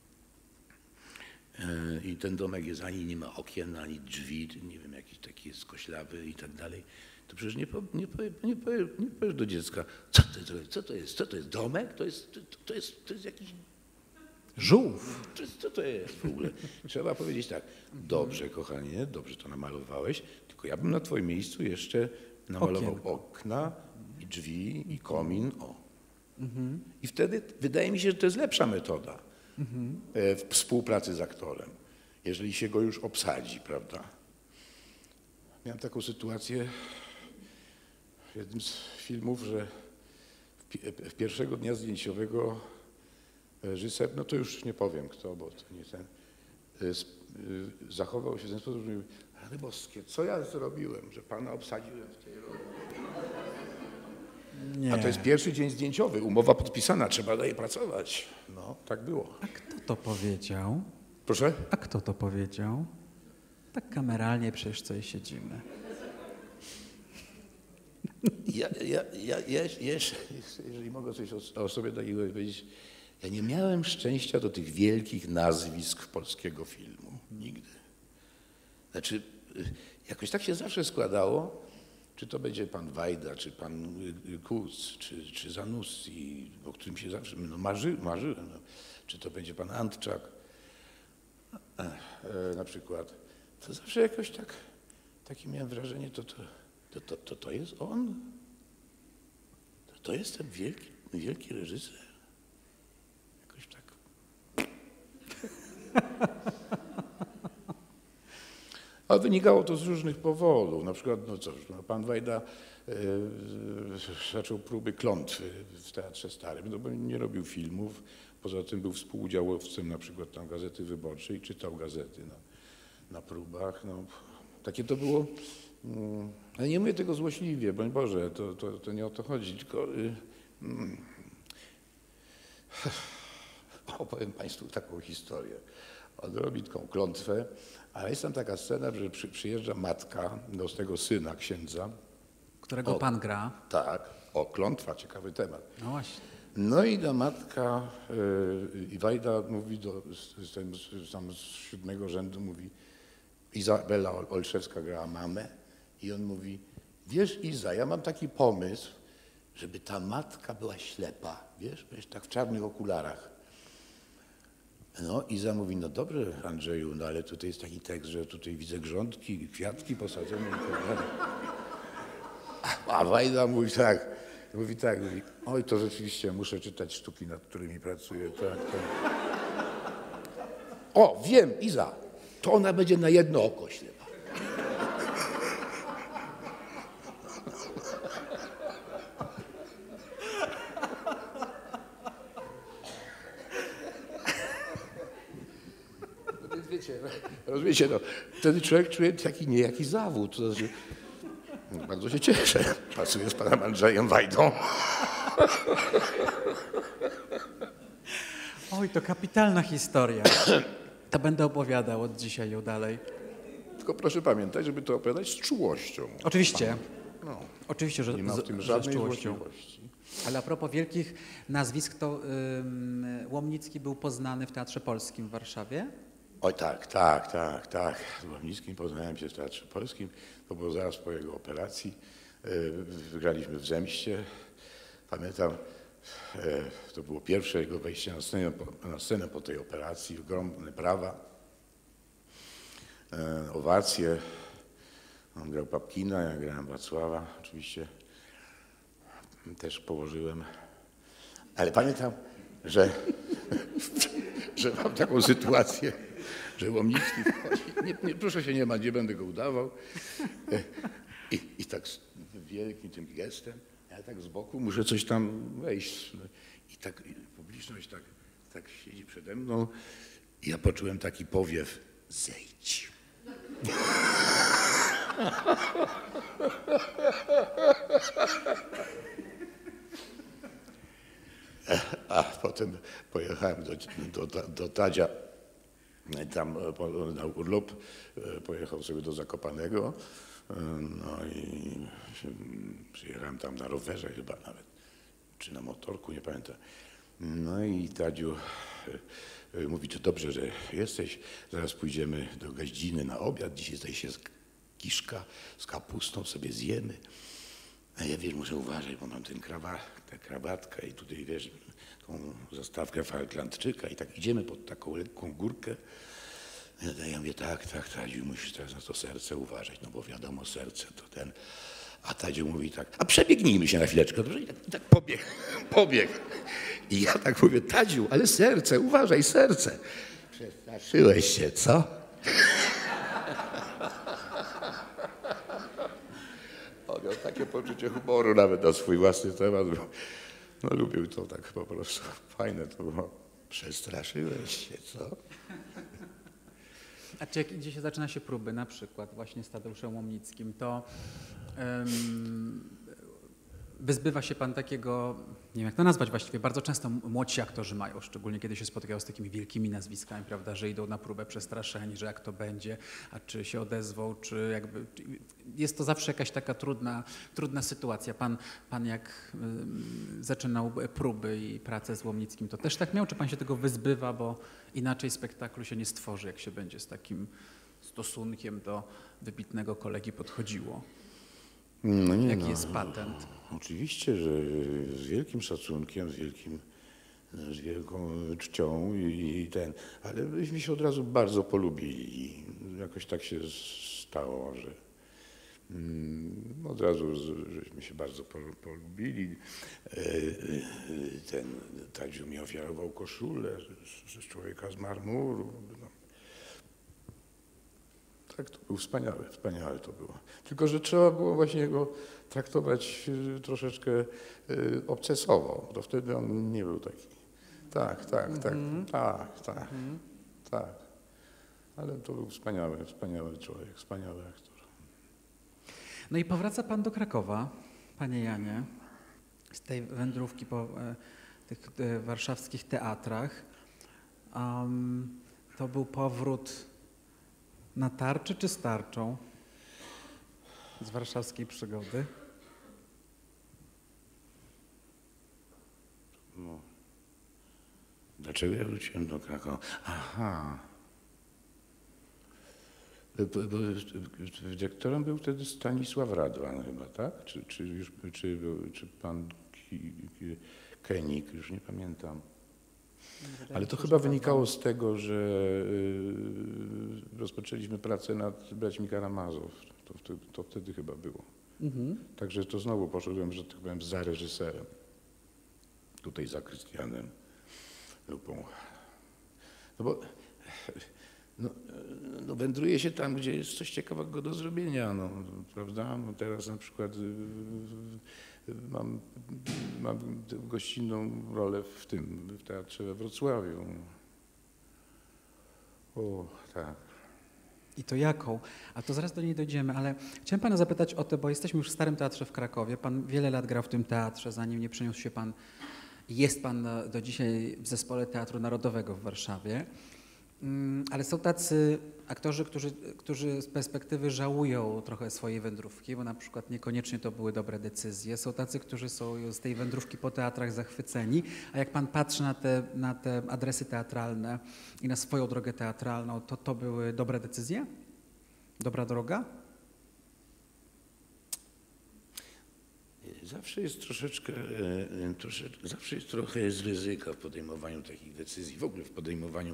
i ten domek jest ani nie ma okien, ani drzwi, nie wiem, jakiś taki jest koślawy i tak dalej, to przecież nie powiesz do dziecka, co to jest domek? To jest jakiś żółw. Co to jest w ogóle? Trzeba powiedzieć tak, dobrze kochanie, dobrze to namalowałeś, tylko ja bym na twoim miejscu jeszcze namalował okna i drzwi i komin. I wtedy wydaje mi się, że to jest lepsza metoda. W współpracy z aktorem, jeżeli się go już obsadzi, prawda? Miałem taką sytuację w jednym z filmów, że w pierwszego dnia zdjęciowego reżyser, no to już nie powiem kto, bo to nie ten, zachował się w ten sposób, że mówi, ale boskie, co ja zrobiłem, że pana obsadziłem w tej roli? Nie. A to jest pierwszy dzień zdjęciowy, umowa podpisana, trzeba dalej pracować. No, tak było. A kto to powiedział? Proszę? A kto to powiedział? Tak kameralnie przecież tutaj siedzimy. Jeżeli mogę coś o sobie takiego powiedzieć, ja nie miałem szczęścia do tych wielkich nazwisk polskiego filmu. Nigdy. Znaczy, jakoś tak się zawsze składało, czy to będzie pan Wajda, czy pan Kuc, czy Zanussi, o którym się zawsze marzyłem, no, czy to będzie pan Antczak na przykład, to zawsze jakoś tak, takie miałem wrażenie, to jest on? To jest ten wielki reżyser? Jakoś tak. Ale wynikało to z różnych powodów. Na przykład, no cóż, no pan Wajda zaczął próby Klątwy w Teatrze Starym, no bo nie robił filmów. Poza tym był współudziałowcem na przykład tam Gazety Wyborczej, czytał gazety na próbach. No, takie to było. Ale nie mówię tego złośliwie, broń Boże, to nie o to chodzi, tylko opowiem Państwu taką historię. On robi taką klątwę, a jest tam taka scena, że przyjeżdża matka do tego syna księdza. Którego pan gra. Tak, klątwa, ciekawy temat. No właśnie. No i ta matka, i Wajda mówi tam z 7. rzędu, mówi, Izabela Olszewska grała mamę i on mówi, wiesz Iza, ja mam taki pomysł, żeby ta matka była ślepa, wiesz, tak w czarnych okularach. No Iza mówi, no dobrze Andrzeju, no ale tutaj jest taki tekst, że tutaj widzę grządki, kwiatki posadzone i tak dalej. A Wajda mówi, oj to rzeczywiście muszę czytać sztuki, nad którymi pracuję, tak. O, wiem, Iza, to ona będzie na jedno oko ślepa. Więc wiecie, rozumiecie, no, wtedy człowiek czuje taki niejaki zawód. To znaczy, bardzo się cieszę. Pracuję z panem Andrzejem Wajdą. Oj, to kapitalna historia. To będę opowiadał od dzisiaj ją dalej. Tylko proszę pamiętać, żeby to opowiadać z czułością. Oczywiście. No, Oczywiście, że nie ma w tym z żadnej czułością. złośliwości. Ale a propos wielkich nazwisk, to Łomnicki był poznany w Teatrze Polskim w Warszawie? Oj tak. Z Łomnickim poznałem się w Teatrze Polskim. To było zaraz po jego operacji. Wygraliśmy w Zemście. Pamiętam, to było pierwsze jego wejście na scenę po tej operacji. Ogromne brawa, owacje. On grał Papkina, ja grałem Wacława. Oczywiście też położyłem. Ale pamiętam, że mam taką sytuację, że Łomnicki wchodzi. Proszę się nie ma, nie będę go udawał. I tak z wielkim tym gestem, ja tak z boku muszę coś tam wejść. I tak publiczność tak siedzi przede mną i ja poczułem taki powiew, zejdź. A potem pojechałem do Tadzia, tam na urlop, pojechał sobie do Zakopanego, no i przyjechałem tam na rowerze chyba nawet, czy na motorku, nie pamiętam. No i Tadziu mówi, to dobrze, że jesteś, zaraz pójdziemy do Gaździny na obiad, dzisiaj zdaje się kiszka z kapustą, sobie zjemy. A ja wiesz, muszę uważać, bo mam tę krawatkę i tutaj wiesz, tą zastawkę Falklandczyka i tak idziemy pod taką lekką górkę. Ja mówię, tak, Tadziu, musisz teraz na to serce uważać, no bo wiadomo, serce to ten. A Tadziu mówi tak, a przebiegnijmy się na chwileczkę, dobrze? I tak pobiegł. I ja tak mówię, Tadziu, ale serce, uważaj, serce. Przestraszyłeś się, co? On miał takie poczucie humoru nawet na swój własny temat. No lubił to tak po prostu. Fajne to było. Przestraszyłeś się, co? A czy jak gdzie się zaczyna się próby, na przykład właśnie z Tadeuszem Łomnickim, to wyzbywa się pan takiego, nie wiem jak to nazwać właściwie, bardzo często młodsi aktorzy mają, szczególnie kiedy się spotykają z takimi wielkimi nazwiskami, prawda, że idą na próbę przestraszeni, że jak to będzie, a czy się odezwą, czy jakby, jest to zawsze jakaś taka trudna sytuacja. Pan jak zaczynał próby i pracę z Łomnickim, to też tak miał, czy pan się tego wyzbywa, bo inaczej spektaklu się nie stworzy, jak się będzie z takim stosunkiem do wybitnego kolegi podchodziło? No nie, Jaki no, jest patent? oczywiście, że z wielkim szacunkiem, z wielką czcią ale myśmy się od razu bardzo polubili i jakoś tak się stało, że od razu żeśmy się bardzo polubili. Tadziu mi ofiarował koszulę z człowieka z marmuru. No. Tak, to był wspaniałe to było. Tylko że trzeba było właśnie go traktować troszeczkę obcesowo. To wtedy on nie był taki. Tak. Ale to był wspaniały człowiek, wspaniały aktor. No i powraca pan do Krakowa, panie Janie, z tej wędrówki po tych warszawskich teatrach. To był powrót na tarczy czy z tarczą z warszawskiej przygody? No. Dlaczego ja wróciłem do Krakowa? Aha. Dyrektorem był wtedy Stanisław Radwan chyba, tak? Czy pan Kenik, już nie pamiętam. Ale to chyba wynikało z tego, że rozpoczęliśmy pracę nad braćmi Karamazow. To wtedy chyba było. Także to znowu poszedłem, że tak powiem, za reżyserem. Tutaj za Krystianem Lupą. No bo wędruje się tam, gdzie jest coś ciekawego do zrobienia, no, prawda? No teraz na przykład mam gościnną rolę w teatrze we Wrocławiu. O, tak. I to jaką? A to zaraz do niej dojdziemy, ale chciałem pana zapytać o to, bo jesteśmy już w Starym Teatrze w Krakowie. Pan wiele lat grał w tym teatrze, zanim nie przeniósł się pan, jest pan do dzisiaj w zespole Teatru Narodowego w Warszawie. Ale są tacy aktorzy, którzy z perspektywy żałują trochę swojej wędrówki, bo na przykład niekoniecznie to były dobre decyzje. Są tacy, którzy są z tej wędrówki po teatrach zachwyceni, a jak pan patrzy na te adresy teatralne i na swoją drogę teatralną, to były dobre decyzje? Dobra droga? Zawsze jest zawsze jest trochę z ryzyka w podejmowaniu takich decyzji, w ogóle w podejmowaniu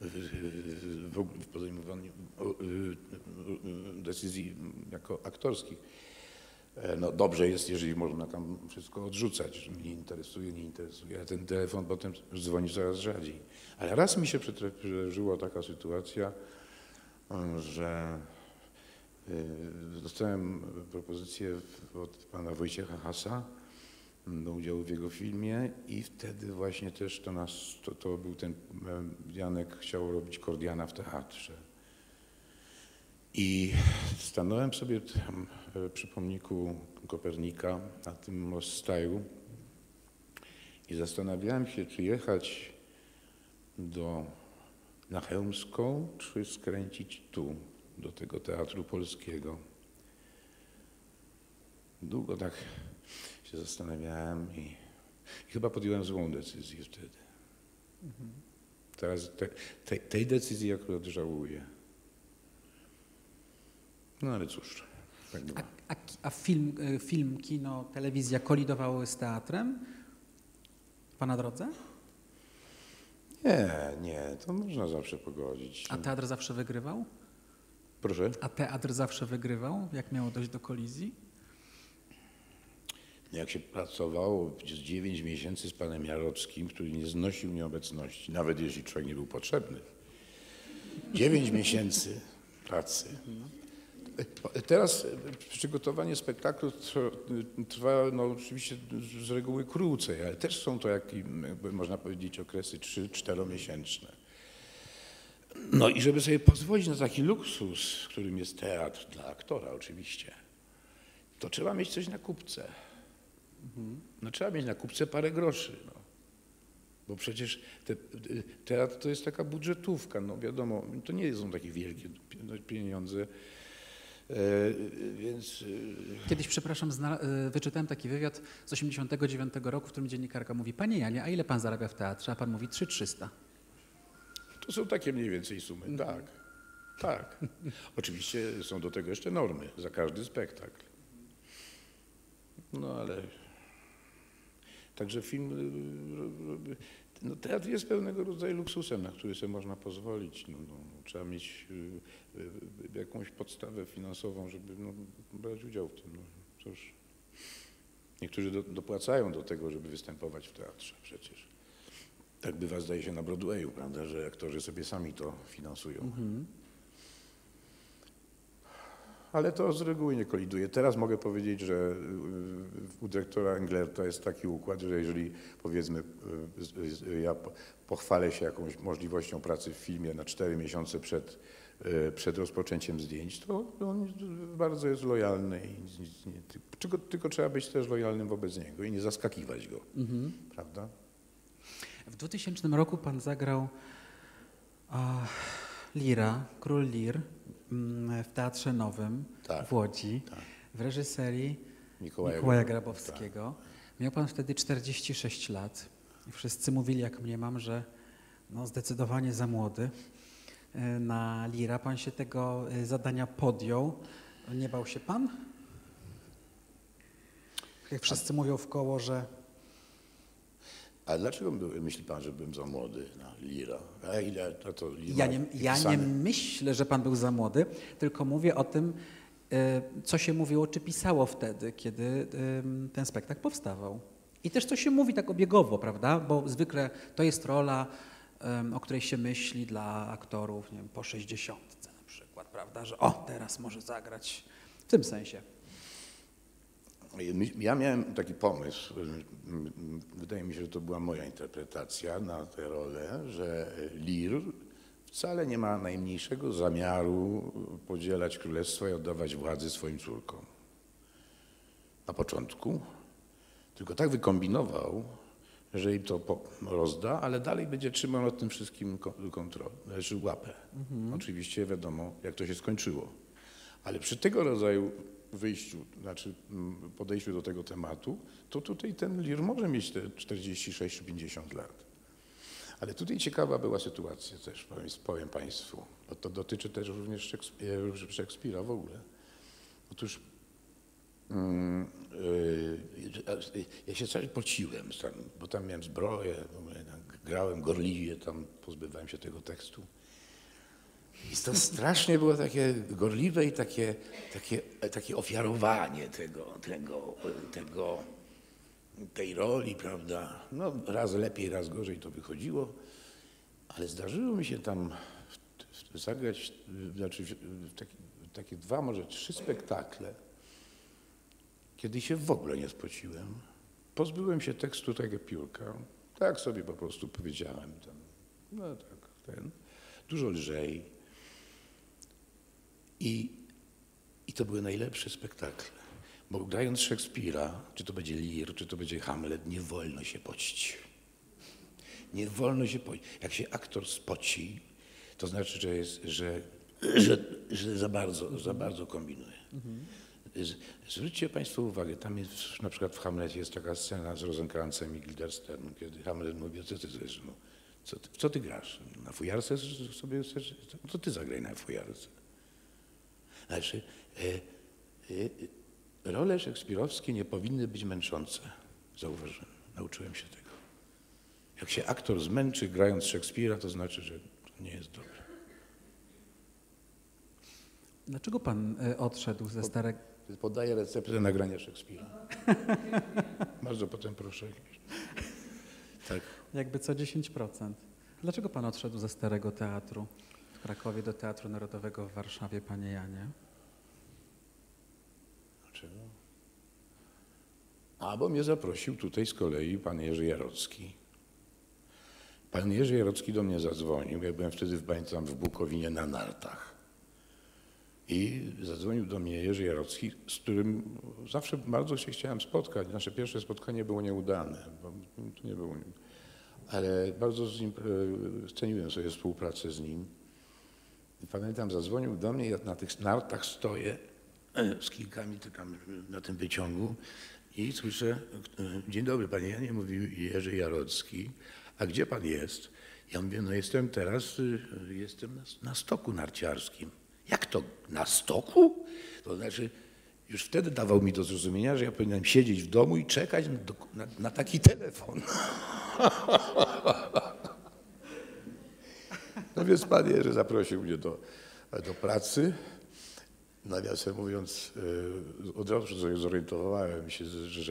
decyzji jako aktorskich. No dobrze jest, jeżeli można tam wszystko odrzucać, że mnie nie interesuje, a ten telefon potem dzwoni coraz rzadziej. Ale raz mi się przydarzyła taka sytuacja, że dostałem propozycję od pana Wojciecha Hasa do udziału w jego filmie i wtedy właśnie też to był ten Janek chciał robić Kordiana w teatrze. I stanąłem sobie tam przy pomniku Kopernika na tym Mostaju i zastanawiałem się, czy jechać na Chełmską, czy skręcić tu, do tego Teatru Polskiego. Długo tak się zastanawiałem i chyba podjąłem złą decyzję wtedy. Teraz tej decyzji akurat żałuję. No ale cóż. Tak było. A film, kino, telewizja kolidowały z teatrem w pana drodze? Nie, to można zawsze pogodzić. A teatr zawsze wygrywał? Proszę? A teatr zawsze wygrywał, jak miało dojść do kolizji? Jak się pracowało przez 9 miesięcy z panem Jarockim, który nie znosił nieobecności, nawet jeśli człowiek nie był potrzebny. 9 miesięcy pracy. Teraz przygotowanie spektaklu trwa oczywiście z reguły krócej, ale też są to można powiedzieć okresy 3-4 miesięczne. No i żeby sobie pozwolić na taki luksus, którym jest teatr dla aktora oczywiście, to trzeba mieć coś na kupce. No trzeba mieć na kupce parę groszy. No. Bo przecież teatr to jest taka budżetówka, no wiadomo, to nie są takie wielkie pieniądze, więc... Kiedyś, przepraszam, wyczytałem taki wywiad z 1989 roku, w którym dziennikarka mówi: panie Janie, a ile pan zarabia w teatrze? A pan mówi 3300. To są takie mniej więcej sumy, tak. Oczywiście są do tego jeszcze normy za każdy spektakl. No ale... Także film... No, teatr jest pewnego rodzaju luksusem, na który sobie można pozwolić. Trzeba mieć jakąś podstawę finansową, żeby brać udział w tym. No, cóż, niektórzy dopłacają do tego, żeby występować w teatrze przecież. Tak bywa, zdaje się, na Broadwayu, prawda, że aktorzy sobie sami to finansują. Ale to z reguły nie koliduje. Teraz mogę powiedzieć, że u dyrektora Englerta jest taki układ, że jeżeli powiedzmy ja pochwalę się jakąś możliwością pracy w filmie na 4 miesiące przed rozpoczęciem zdjęć, to on bardzo jest lojalny i tylko trzeba być też lojalnym wobec niego i nie zaskakiwać go, prawda? W 2000 roku pan zagrał Lira, Król Lir w Teatrze Nowym w Łodzi, w reżyserii Mikołaja Grabowskiego. Tak. Miał pan wtedy 46 lat i wszyscy mówili, jak mniemam, że zdecydowanie za młody na Lira. Pan się tego zadania podjął. Nie bał się pan? Jak wszyscy mówią w koło, że... A dlaczego myśli pan, że byłem za młody na Lira? A ile to ja nie myślę, że pan był za młody, tylko mówię o tym, co się mówiło, czy pisało wtedy, kiedy ten spektakl powstawał. I też co się mówi tak obiegowo, prawda? Bo zwykle to jest rola, o której się myśli dla aktorów, nie wiem, po 60 na przykład, prawda? Że teraz może zagrać w tym sensie. Ja miałem taki pomysł, wydaje mi się, że to była moja interpretacja na tę rolę, że Lir wcale nie ma najmniejszego zamiaru podzielać królestwa i oddawać władzy swoim córkom. Na początku, tylko tak wykombinował, że im to rozda, ale dalej będzie trzymał nad tym wszystkim łapę. Oczywiście wiadomo, jak to się skończyło. Ale przy tego rodzaju wyjściu, znaczy podejściu do tego tematu, to tutaj ten Lir może mieć te 46 czy 50 lat. Ale tutaj ciekawa była sytuacja też, powiem Państwu, bo to dotyczy też również Szekspira w ogóle. Otóż ja się cały pociłem, bo tam miałem zbroję, grałem gorliwie, tam pozbywałem się tego tekstu. I to strasznie było takie gorliwe i takie ofiarowanie tej roli, prawda? No, raz lepiej, raz gorzej to wychodziło, ale zdarzyło mi się tam zagrać, znaczy takie 2, może 3 spektakle, kiedy się w ogóle nie spociłem. Pozbyłem się tekstu tego piórka, tak sobie po prostu powiedziałem tam, no tak, dużo lżej. I to były najlepsze spektakle, bo grając Szekspira, czy to będzie Lir, czy to będzie Hamlet, nie wolno się pocić. Nie wolno się pocić. Jak się aktor spoci, to znaczy, że za bardzo kombinuje. Zwróćcie Państwo uwagę, tam jest na przykład w Hamlecie jest taka scena z Rosenkrancem i Guildensternem, kiedy Hamlet mówi, co ty chcesz, co ty grasz? Na fujarce sobie chcesz? To ty zagraj na fujarce. Znaczy, role szekspirowskie nie powinny być męczące. Zauważyłem, nauczyłem się tego. Jak się aktor zmęczy grając Szekspira, to znaczy, że to nie jest dobre. Dlaczego pan odszedł ze starego... Podaję receptę nagrania Szekspira. Bardzo potem proszę. Tak. Jakby co 10%. Dlaczego pan odszedł ze Starego Teatru w Krakowie do Teatru Narodowego w Warszawie, panie Janie? Dlaczego? Bo mnie zaprosił tutaj z kolei pan Jerzy Jarocki. Pan Jerzy Jarocki do mnie zadzwonił. Ja byłem wtedy, pamiętam, w Bukowinie na nartach. I zadzwonił do mnie Jerzy Jarocki, z którym zawsze bardzo się chciałem spotkać. Nasze pierwsze spotkanie było nieudane, bo to nie było, ale bardzo z nim ceniłem sobie współpracę z nim. I pamiętam, zadzwonił do mnie, ja na tych nartach stoję z kilkami tam na tym wyciągu i słyszę, dzień dobry panie Janie, mówił Jerzy Jarocki, a gdzie pan jest? Ja mówię, no jestem teraz, jestem na stoku narciarskim. Jak to? Na stoku? To znaczy, już wtedy dawał mi do zrozumienia, że ja powinienem siedzieć w domu i czekać na taki telefon. No więc pan Jerzy zaprosił mnie do pracy. Nawiasem mówiąc, od razu sobie zorientowałem się,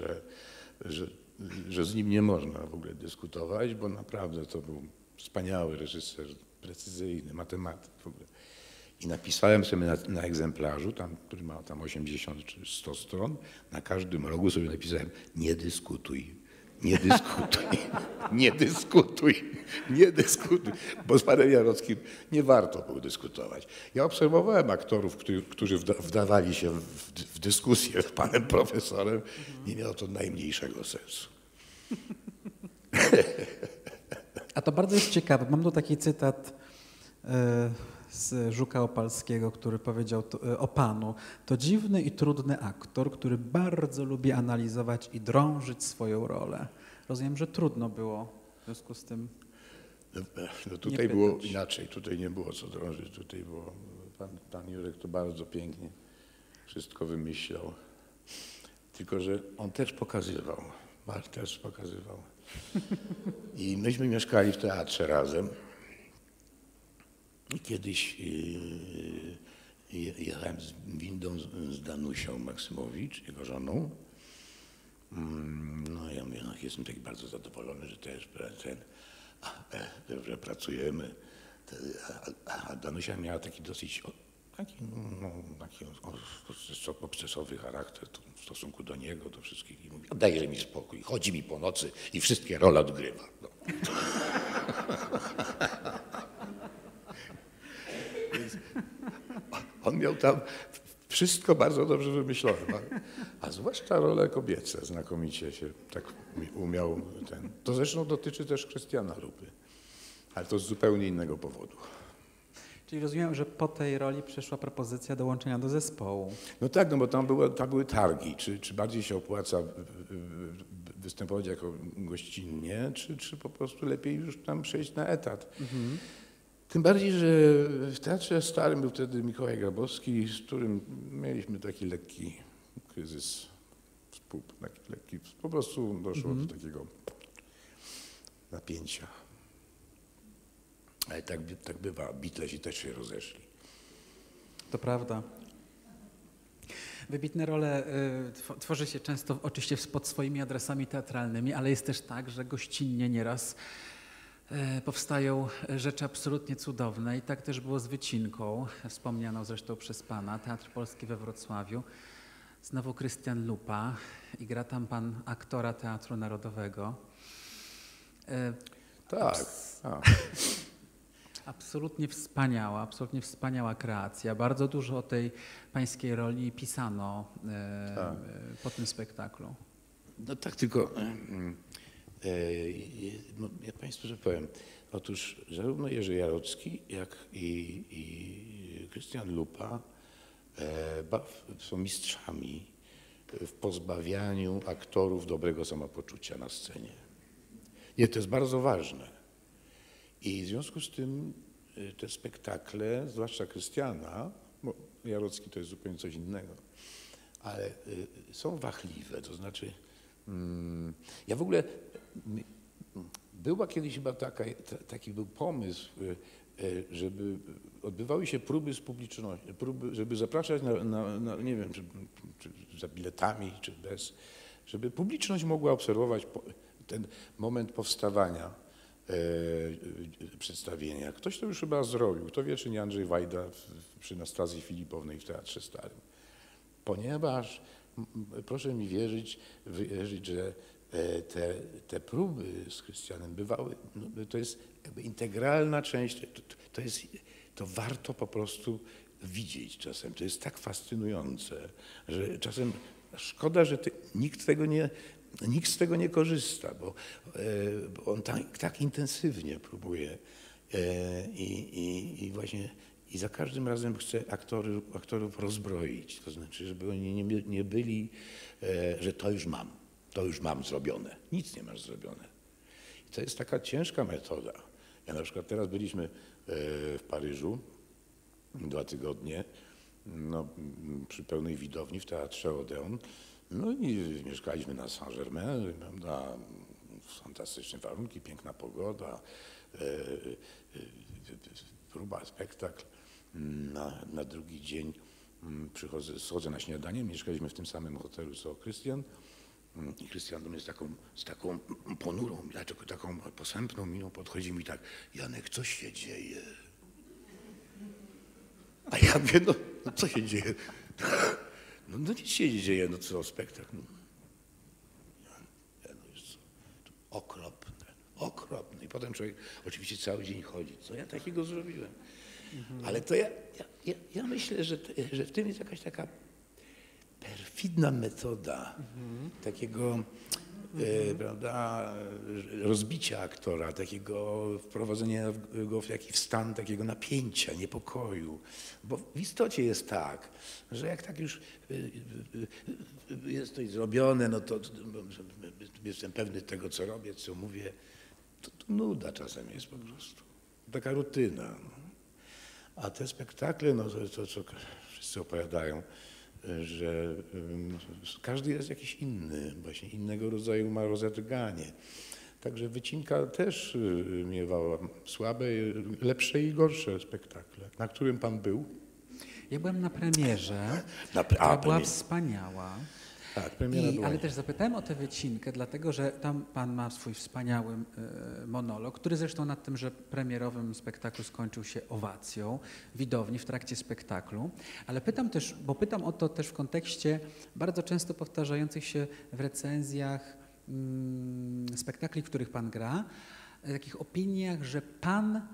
że z nim nie można w ogóle dyskutować, bo naprawdę to był wspaniały reżyser, precyzyjny, matematyk w ogóle. I napisałem sobie na egzemplarzu, który ma tam 80 czy 100 stron, na każdym rogu sobie napisałem: nie dyskutuj, nie dyskutuj, nie dyskutuj, nie dyskutuj, bo z panem Jarockim nie warto było dyskutować. Ja obserwowałem aktorów, którzy wdawali się w dyskusję z panem profesorem. Nie miało to najmniejszego sensu. A to bardzo jest ciekawe. Mam tu taki cytat z Żuka Opalskiego, który powiedział o panu: to dziwny i trudny aktor, który bardzo lubi analizować i drążyć swoją rolę. Rozumiem, że trudno było w związku z tym. No tutaj było inaczej, tutaj nie było co drążyć, tutaj było, pan Jurek to bardzo pięknie wszystko wymyślał. Tylko że on też pokazywał, I myśmy mieszkali w teatrze razem. I kiedyś jechałem z windą z Danusią Maksymowicz, jego żoną. No ja mówię, no jestem taki bardzo zadowolony, że też że pracujemy. A Danusia miała taki dosyć taki obcesowy charakter w stosunku do niego, do wszystkich. I mówi: dajże mi spokój, chodzi mi po nocy i wszystkie role odgrywa. No. Więc on miał tam wszystko bardzo dobrze wymyślone, a zwłaszcza role kobiece znakomicie się tak umiał ten. To zresztą dotyczy też Krystiana Lupy, ale to z zupełnie innego powodu. Czyli rozumiem, że po tej roli przyszła propozycja dołączenia do zespołu. No tak, no bo tam były targi, czy bardziej się opłaca występować jako gościnnie, czy po prostu lepiej już tam przejść na etat. Mhm. Tym bardziej, że w Teatrze Starym był wtedy Mikołaj Grabowski, z którym mieliśmy taki lekki kryzys, po prostu doszło do takiego napięcia. Ale tak bywa, Beatlesi też się rozeszli. To prawda. Wybitne role tworzy się często oczywiście pod swoimi adresami teatralnymi, ale jest też tak, że gościnnie nieraz powstają rzeczy absolutnie cudowne i tak też było z Wycinką, wspomnianą zresztą przez pana, Teatr Polski we Wrocławiu. Znowu Krystian Lupa i gra tam pan aktora Teatru Narodowego. Tak. Absolutnie wspaniała kreacja. Bardzo dużo o tej pańskiej roli pisano po tym spektaklu. No tak, tylko ja państwu że powiem. Otóż zarówno Jerzy Jarocki, jak i Krystian Lupa są mistrzami w pozbawianiu aktorów dobrego samopoczucia na scenie. Nie, to jest bardzo ważne. I w związku z tym te spektakle, zwłaszcza Krystiana, bo Jarocki to jest zupełnie coś innego, ale są wachliwe, to znaczy ja w ogóle, była kiedyś chyba taki był pomysł, żeby odbywały się próby z publicznością, żeby zapraszać nie wiem, czy za biletami, czy bez, żeby publiczność mogła obserwować ten moment powstawania przedstawienia. Ktoś to już chyba zrobił. Kto wie, czy nie Andrzej Wajda przy Anastazji Filipownej w Teatrze Starym. Ponieważ, proszę mi wierzyć, że te próby z Krystianem bywały, to jest jakby integralna część, to warto po prostu widzieć czasem. To jest tak fascynujące, że czasem szkoda, że nikt z tego nie korzysta, bo on tak intensywnie próbuje i właśnie za każdym razem chce aktorów rozbroić. To znaczy, żeby oni nie byli, że to już mam zrobione. Nic nie masz zrobione. I to jest taka ciężka metoda. Ja na przykład teraz byliśmy w Paryżu 2 tygodnie no, przy pełnej widowni w Teatrze Odeon. No i mieszkaliśmy na Saint-Germain, prawda, fantastyczne warunki, piękna pogoda, próba, spektakl. Na drugi dzień schodzę na śniadanie, mieszkaliśmy w tym samym hotelu co Krystian. I Krystian do mnie z taką ponurą, taką posępną miną podchodzi mi tak: Janek, co się dzieje? A ja mówię, no co się dzieje? No nic się nie dzieje, no co, spektakl. No już co, okropne. I potem człowiek oczywiście cały dzień chodzi. Co ja takiego zrobiłem? Ale to ja myślę, że w tym jest jakaś taka perfidna metoda takiego prawda, rozbicia aktora, takiego wprowadzenia go w jakiś stan takiego napięcia, niepokoju. Bo w istocie jest tak, że jak tak już jest coś zrobione, no to jestem pewny tego, co robię, co mówię, to nuda czasem jest po prostu. Taka rutyna. No. A te spektakle, no to co wszyscy opowiadają, że każdy jest jakiś inny, właśnie innego rodzaju ma rozedrganie. Także Wycinka też miewała słabe, lepsze i gorsze spektakle. Na którym pan był? Ja byłem na premierze, która była wspaniała. Tak, premiera była. Ale też zapytałem o tę Wycinkę, dlatego że tam pan ma swój wspaniały monolog, który zresztą na tymże premierowym spektaklu skończył się owacją widowni w trakcie spektaklu. Ale pytam też, bo pytam o to też w kontekście bardzo często powtarzających się w recenzjach spektakli, w których pan gra, takich opiniach, że pan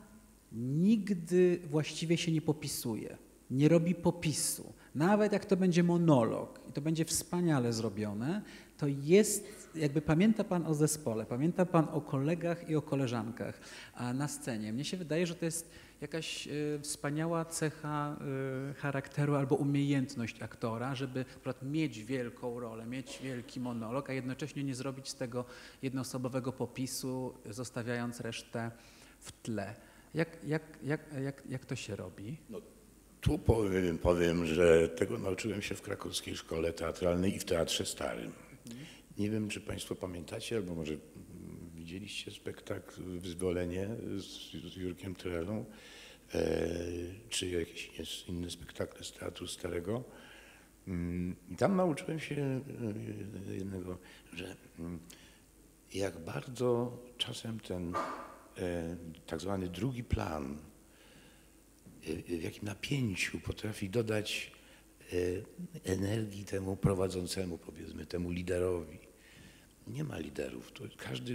nigdy właściwie się nie popisuje, nie robi popisu. Nawet jak to będzie monolog i to będzie wspaniale zrobione, to jest, jakby pamięta pan o zespole, pamięta pan o kolegach i o koleżankach na scenie. Mnie się wydaje, że to jest jakaś wspaniała cecha charakteru albo umiejętność aktora, żeby akurat mieć wielką rolę, mieć wielki monolog, a jednocześnie nie zrobić z tego jednoosobowego popisu, zostawiając resztę w tle. Jak to się robi? No, tu powiem, że tego nauczyłem się w krakowskiej szkole teatralnej i w Teatrze Starym. Nie wiem, czy państwo pamiętacie, albo może widzieliście spektakl Wyzwolenie z Jurkiem Trelą, czy jakieś inne spektakle z Teatru Starego. I tam nauczyłem się jednego, że jak bardzo czasem ten tak zwany drugi plan, w jakim napięciu potrafi dodać energii temu prowadzącemu, powiedzmy, temu liderowi. Nie ma liderów. To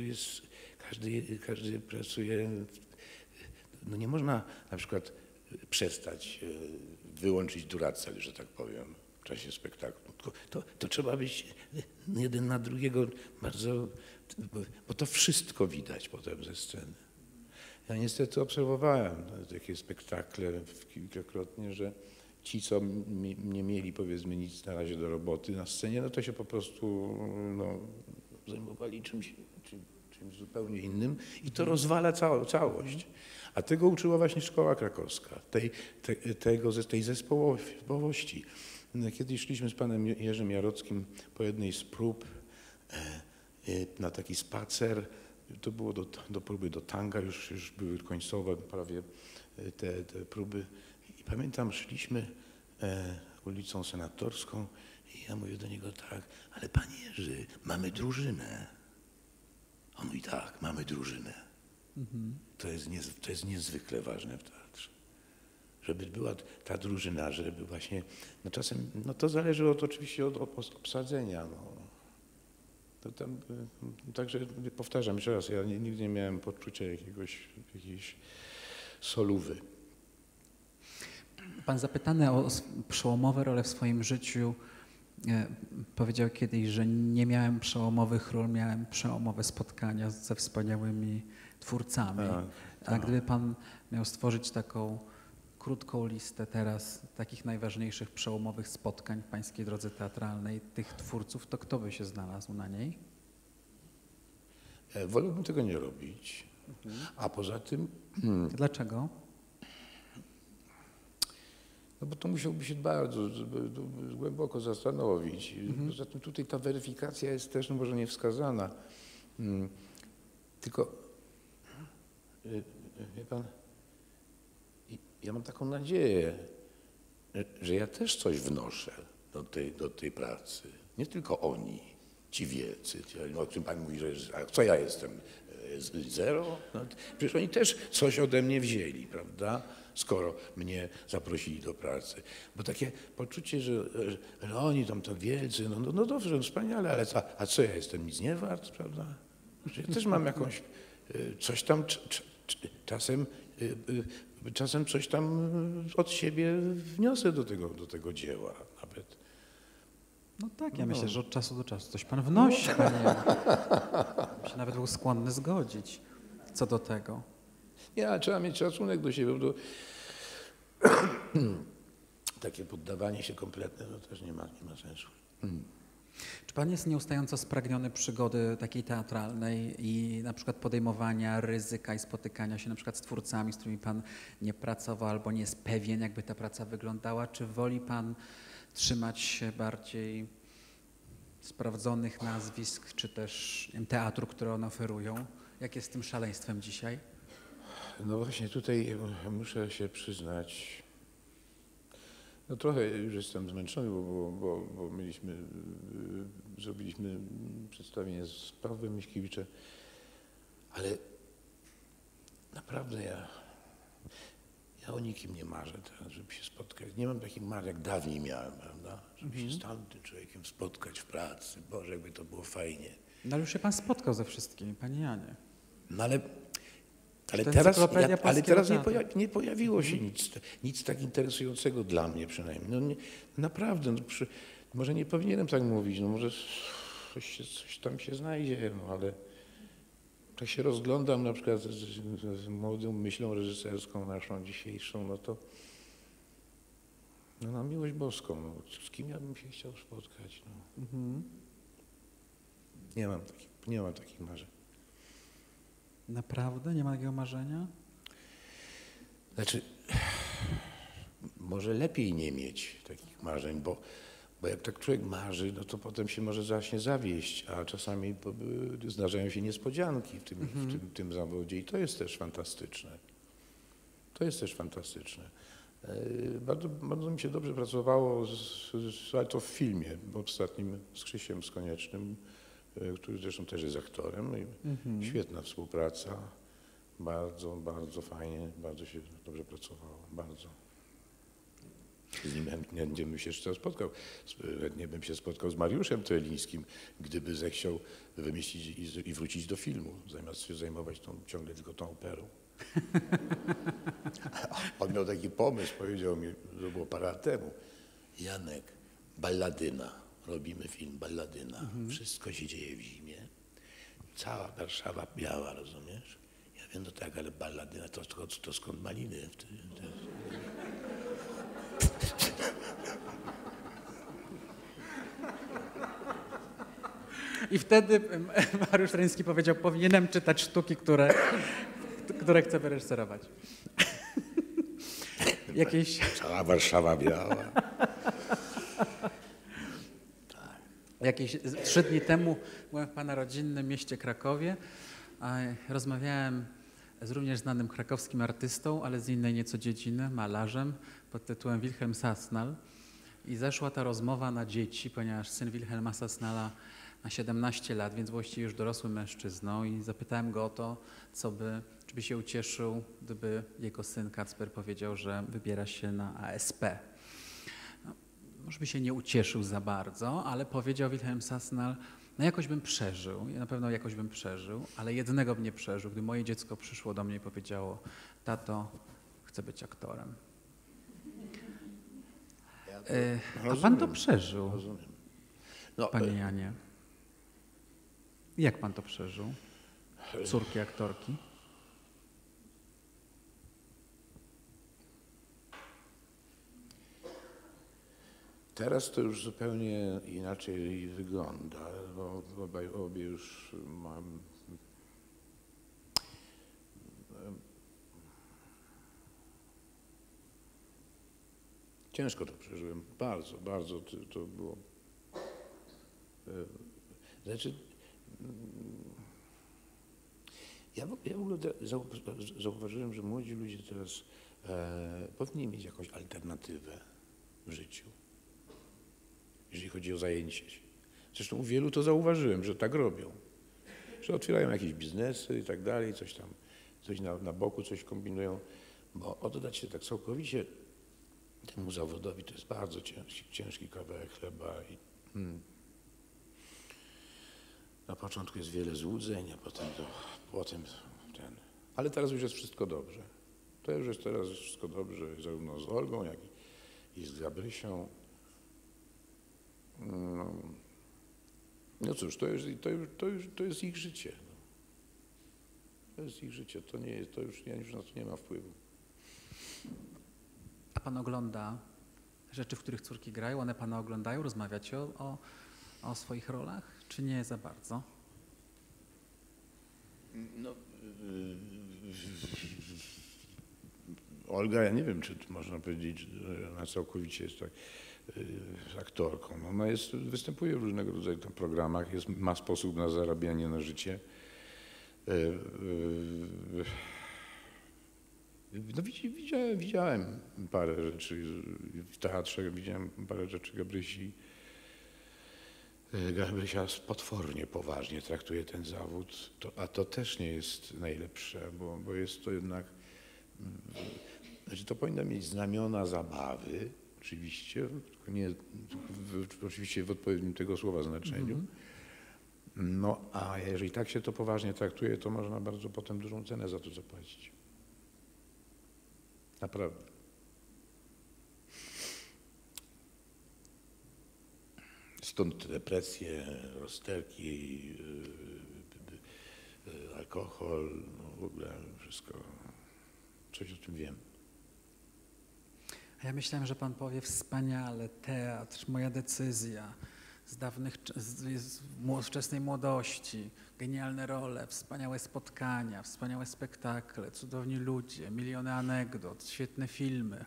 każdy pracuje. No nie można na przykład przestać wyłączyć duracel, że tak powiem, w czasie spektaklu. To trzeba być jeden na drugiego bardzo, bo to wszystko widać potem ze sceny. Ja niestety obserwowałem takie spektakle kilkakrotnie, że ci, co nie mieli, powiedzmy, nic na razie do roboty na scenie, no to się po prostu zajmowali czymś zupełnie innym i to rozwala całość. A tego uczyła właśnie szkoła krakowska, tej zespołowości. Kiedyś szliśmy z panem Jerzym Jarockim po jednej z prób na taki spacer. To było do próby do tanga, już były końcowe prawie te próby. I pamiętam, szliśmy ulicą Senatorską i ja mówię do niego tak: ale panie Jerzy, mamy drużynę. On mówi: tak, mamy drużynę. To jest niezwykle ważne w teatrze. Żeby była ta drużyna, żeby właśnie, no czasem, no to zależy oczywiście od obsadzenia. No. Także powtarzam jeszcze raz, ja nigdy nie miałem poczucia jakiejś solówy. Pan zapytany o przełomowe role w swoim życiu powiedział kiedyś, że nie miałem przełomowych ról, miałem przełomowe spotkania ze wspaniałymi twórcami. A gdyby pan miał stworzyć taką krótką listę teraz takich najważniejszych przełomowych spotkań w pańskiej drodze teatralnej, tych twórców, to kto by się znalazł na niej? Wolałbym tego nie robić. A poza tym... Dlaczego? No bo to musiałby się bardzo głęboko zastanowić. Poza tym tutaj ta weryfikacja jest też no może niewskazana. Tylko, wie pan, ja mam taką nadzieję, że ja też coś wnoszę do tej pracy. Nie tylko oni, ci wielcy, o którym pan mówi, że a co ja jestem, zero? No, przecież oni też coś ode mnie wzięli, prawda? Skoro mnie zaprosili do pracy. Bo takie poczucie, że oni tam to wielcy, no dobrze, no wspaniale, ale a co ja jestem, nic nie wart, prawda? Że ja też mam jakąś, coś tam, czasem coś tam od siebie wniosę do tego dzieła nawet. No tak, ja myślę, że od czasu do czasu coś pan wnosi, panie. Bym się nawet był skłonny zgodzić co do tego. Nie, ale trzeba mieć szacunek do siebie, bo takie poddawanie się kompletne to też nie ma sensu. Czy pan jest nieustająco spragniony przygody takiej teatralnej i na przykład podejmowania ryzyka i spotykania się na przykład z twórcami, z którymi pan nie pracował albo nie jest pewien, jakby ta praca wyglądała? Czy woli pan trzymać się bardziej sprawdzonych nazwisk, czy też teatru, które one oferują? Jak jest z tym szaleństwem dzisiaj? No właśnie tutaj muszę się przyznać, no trochę już jestem zmęczony, bo zrobiliśmy przedstawienie z Pawłem Miśkiewiczem, ale naprawdę ja o nikim nie marzę teraz, żeby się spotkać. Nie mam takich marzeń, jak dawniej miałem, prawda? Żeby się z tamtym człowiekiem spotkać w pracy. Boże, jakby to było fajnie. No ale już się pan spotkał ze wszystkimi, panie Janie. No ale Ten teraz nie pojawiło się nic tak interesującego dla mnie przynajmniej. No nie, naprawdę, może nie powinienem tak mówić, no może coś tam się znajdzie, no ale tak się rozglądam na przykład z młodą myślą reżyserską naszą dzisiejszą, no to no na miłość boską, no, z kim ja bym się chciał spotkać? No. Nie mam takich marzeń. Naprawdę? Nie ma takiego marzenia? Znaczy, może lepiej nie mieć takich marzeń, bo jak tak człowiek marzy, no to potem się może zacznie zawieść, a czasami zdarzają się niespodzianki w tym zawodzie i to jest też fantastyczne. To jest też fantastyczne. Bardzo mi się dobrze pracowało, ale to w filmie ostatnim z Krzysiem Koniecznym, który zresztą też jest aktorem. Świetna współpraca, bardzo, bardzo fajnie, bardzo się dobrze pracowało, bardzo. Z nim chętnie bym się jeszcze spotkał. Chętnie bym się spotkał z Mariuszem Trelińskim, gdyby zechciał wymyślić i wrócić do filmu, zamiast się zajmować ciągle tylko tą operą. On miał taki pomysł, powiedział mi, to było parę lat temu. Janek, balladyna. Robimy film Balladyna. Wszystko się dzieje w zimie. Cała Warszawa biała, rozumiesz? Ja wiem, no tak, ale Balladyna to skąd maliny? I wtedy Mariusz Treliński powiedział, powinienem czytać sztuki, które chcę wyreżyserować. Cała Warszawa biała. Jakieś 3 dni temu byłem w pana rodzinnym mieście Krakowie. Rozmawiałem z również znanym krakowskim artystą, ale z innej nieco dziedziny, malarzem pod tytułem Wilhelm Sasnal. I zeszła ta rozmowa na dzieci, ponieważ syn Wilhelma Sasnala ma 17 lat, więc właściwie już dorosły mężczyzną. I zapytałem go o to, czy by się ucieszył, gdyby jego syn Kacper powiedział, że wybiera się na ASP. Może by się nie ucieszył za bardzo, ale powiedział Wilhelm Sasnal, no jakoś bym przeżył, na pewno jakoś bym przeżył, ale jednego bym nie przeżył, gdy moje dziecko przyszło do mnie i powiedziało, tato, chcę być aktorem. A pan to przeżył, panie Janie. Jak pan to przeżył? Córki aktorki? Teraz to już zupełnie inaczej wygląda, bo obie już mam. Ciężko to przeżyłem, bardzo, bardzo to było. Znaczy, ja w ogóle zauważyłem, że młodzi ludzie teraz powinni mieć jakąś alternatywę w życiu, jeżeli chodzi o zajęcie się. Zresztą u wielu to zauważyłem, że tak robią, że otwierają jakieś biznesy i tak dalej, coś tam, coś na boku, coś kombinują, bo oddać się tak całkowicie temu zawodowi to jest bardzo ciężki kawałek chleba i na początku jest wiele złudzeń, a potem ten. Ale teraz już jest wszystko dobrze. Teraz jest wszystko dobrze, zarówno z Olgą, jak i z Gabrysią. No cóż, to jest ich życie. No. To jest ich życie, ja już na to nie ma wpływu. A pan ogląda rzeczy, w których córki grają? One pana oglądają? Rozmawiacie o swoich rolach? Czy nie za bardzo? No, Olga, ja nie wiem, czy można powiedzieć, że ona całkowicie jest tak aktorką. No, ona występuje w różnego rodzaju tam programach, ma sposób na zarabianie na życie. No, widziałem parę rzeczy w teatrze, widziałem parę rzeczy Gabrysi. Gabrysia potwornie poważnie traktuje ten zawód, a to też nie jest najlepsze, bo jest to jednak, znaczy to powinno mieć znamiona zabawy, oczywiście, tylko nie, oczywiście w odpowiednim tego słowa znaczeniu. No a jeżeli tak się to poważnie traktuje, to można bardzo potem dużą cenę za to zapłacić. Naprawdę. Stąd depresje, rozterki, alkohol, no w ogóle wszystko, coś o tym wiem. A ja myślałem, że pan powie wspaniale, teatr, moja decyzja z dawnych, z wczesnej młodości, genialne role, wspaniałe spotkania, wspaniałe spektakle, cudowni ludzie, miliony anegdot, świetne filmy.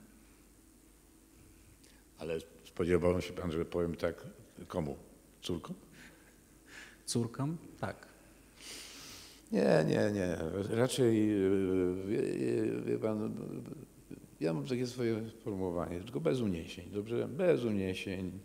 Ale spodziewał się pan, że powiem tak komu? Córkom? Córkom? Tak. Nie. Raczej, wie pan, ja mam takie swoje sformułowanie, tylko bez uniesień, dobrze? Bez uniesień.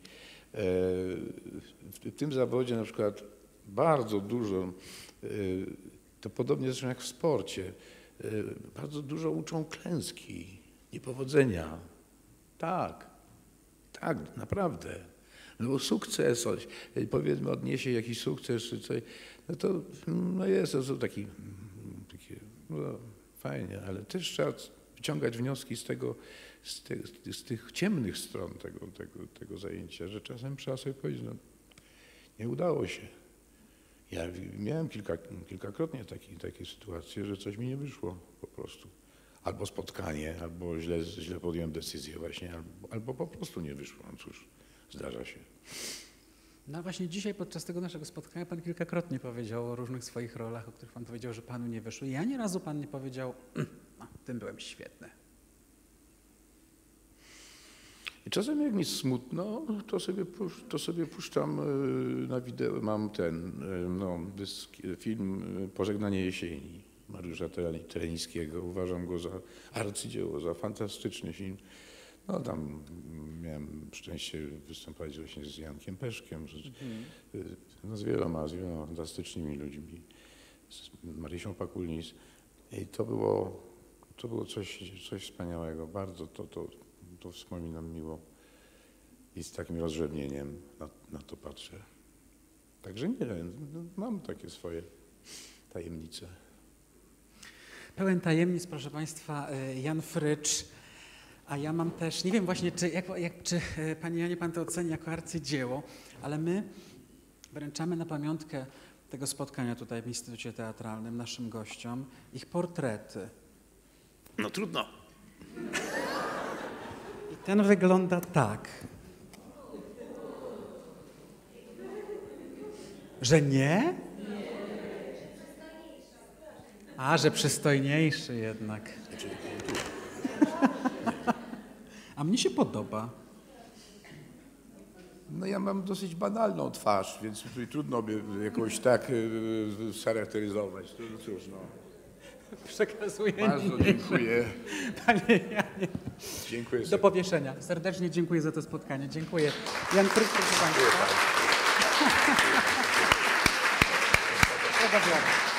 W tym zawodzie na przykład bardzo dużo, to podobnie zresztą jak w sporcie, bardzo dużo uczą klęski, niepowodzenia. Tak, naprawdę. No bo sukces, powiedzmy odniesie jakiś sukces czy coś, no to no jest to takie no fajnie, ale też trzeba wyciągać wnioski z tych ciemnych stron tego zajęcia, że czasem trzeba sobie powiedzieć, no nie udało się. Ja miałem kilkakrotnie takie sytuacje, że coś mi nie wyszło po prostu. Albo spotkanie, albo źle podjąłem decyzję właśnie, albo po prostu nie wyszło. No cóż, zdarza się. No właśnie dzisiaj podczas tego naszego spotkania pan kilkakrotnie powiedział o różnych swoich rolach, o których pan powiedział, że panu nie wyszły. I ani razu pan nie powiedział, no, tym byłem świetny. I czasem jak mi smutno, to sobie puszczam na wideo, mam film Pożegnanie jesieni Mariusza Terenińskiego. Uważam go za arcydzieło, za fantastyczny film. No tam miałem szczęście występować właśnie z Jankiem Peszkiem, no, z wieloma fantastycznymi ludźmi, z Marysią Pakulnis. I to było coś wspaniałego, bardzo to wspominam miło i z takim rozrzewnieniem na to patrzę. Także nie, no, mam takie swoje tajemnice. Pełen tajemnic, proszę państwa, Jan Frycz, a ja mam też, nie wiem właśnie, czy panie Janie pan to oceni jako arcydzieło, ale my wręczamy na pamiątkę tego spotkania tutaj w Instytucie Teatralnym naszym gościom ich portrety. No trudno. I ten wygląda tak. Że nie? A, że przystojniejszy jednak. A mnie się podoba. No ja mam dosyć banalną twarz, więc tutaj trudno by jakoś tak scharakteryzować. To cóż, no. Przekazuję. Bardzo dziękuję. Panie Janie. Dziękuję Do powieszenia. Serdecznie dziękuję za to spotkanie. Dziękuję. Jan Pryk, proszę Państwa. Dziękuję.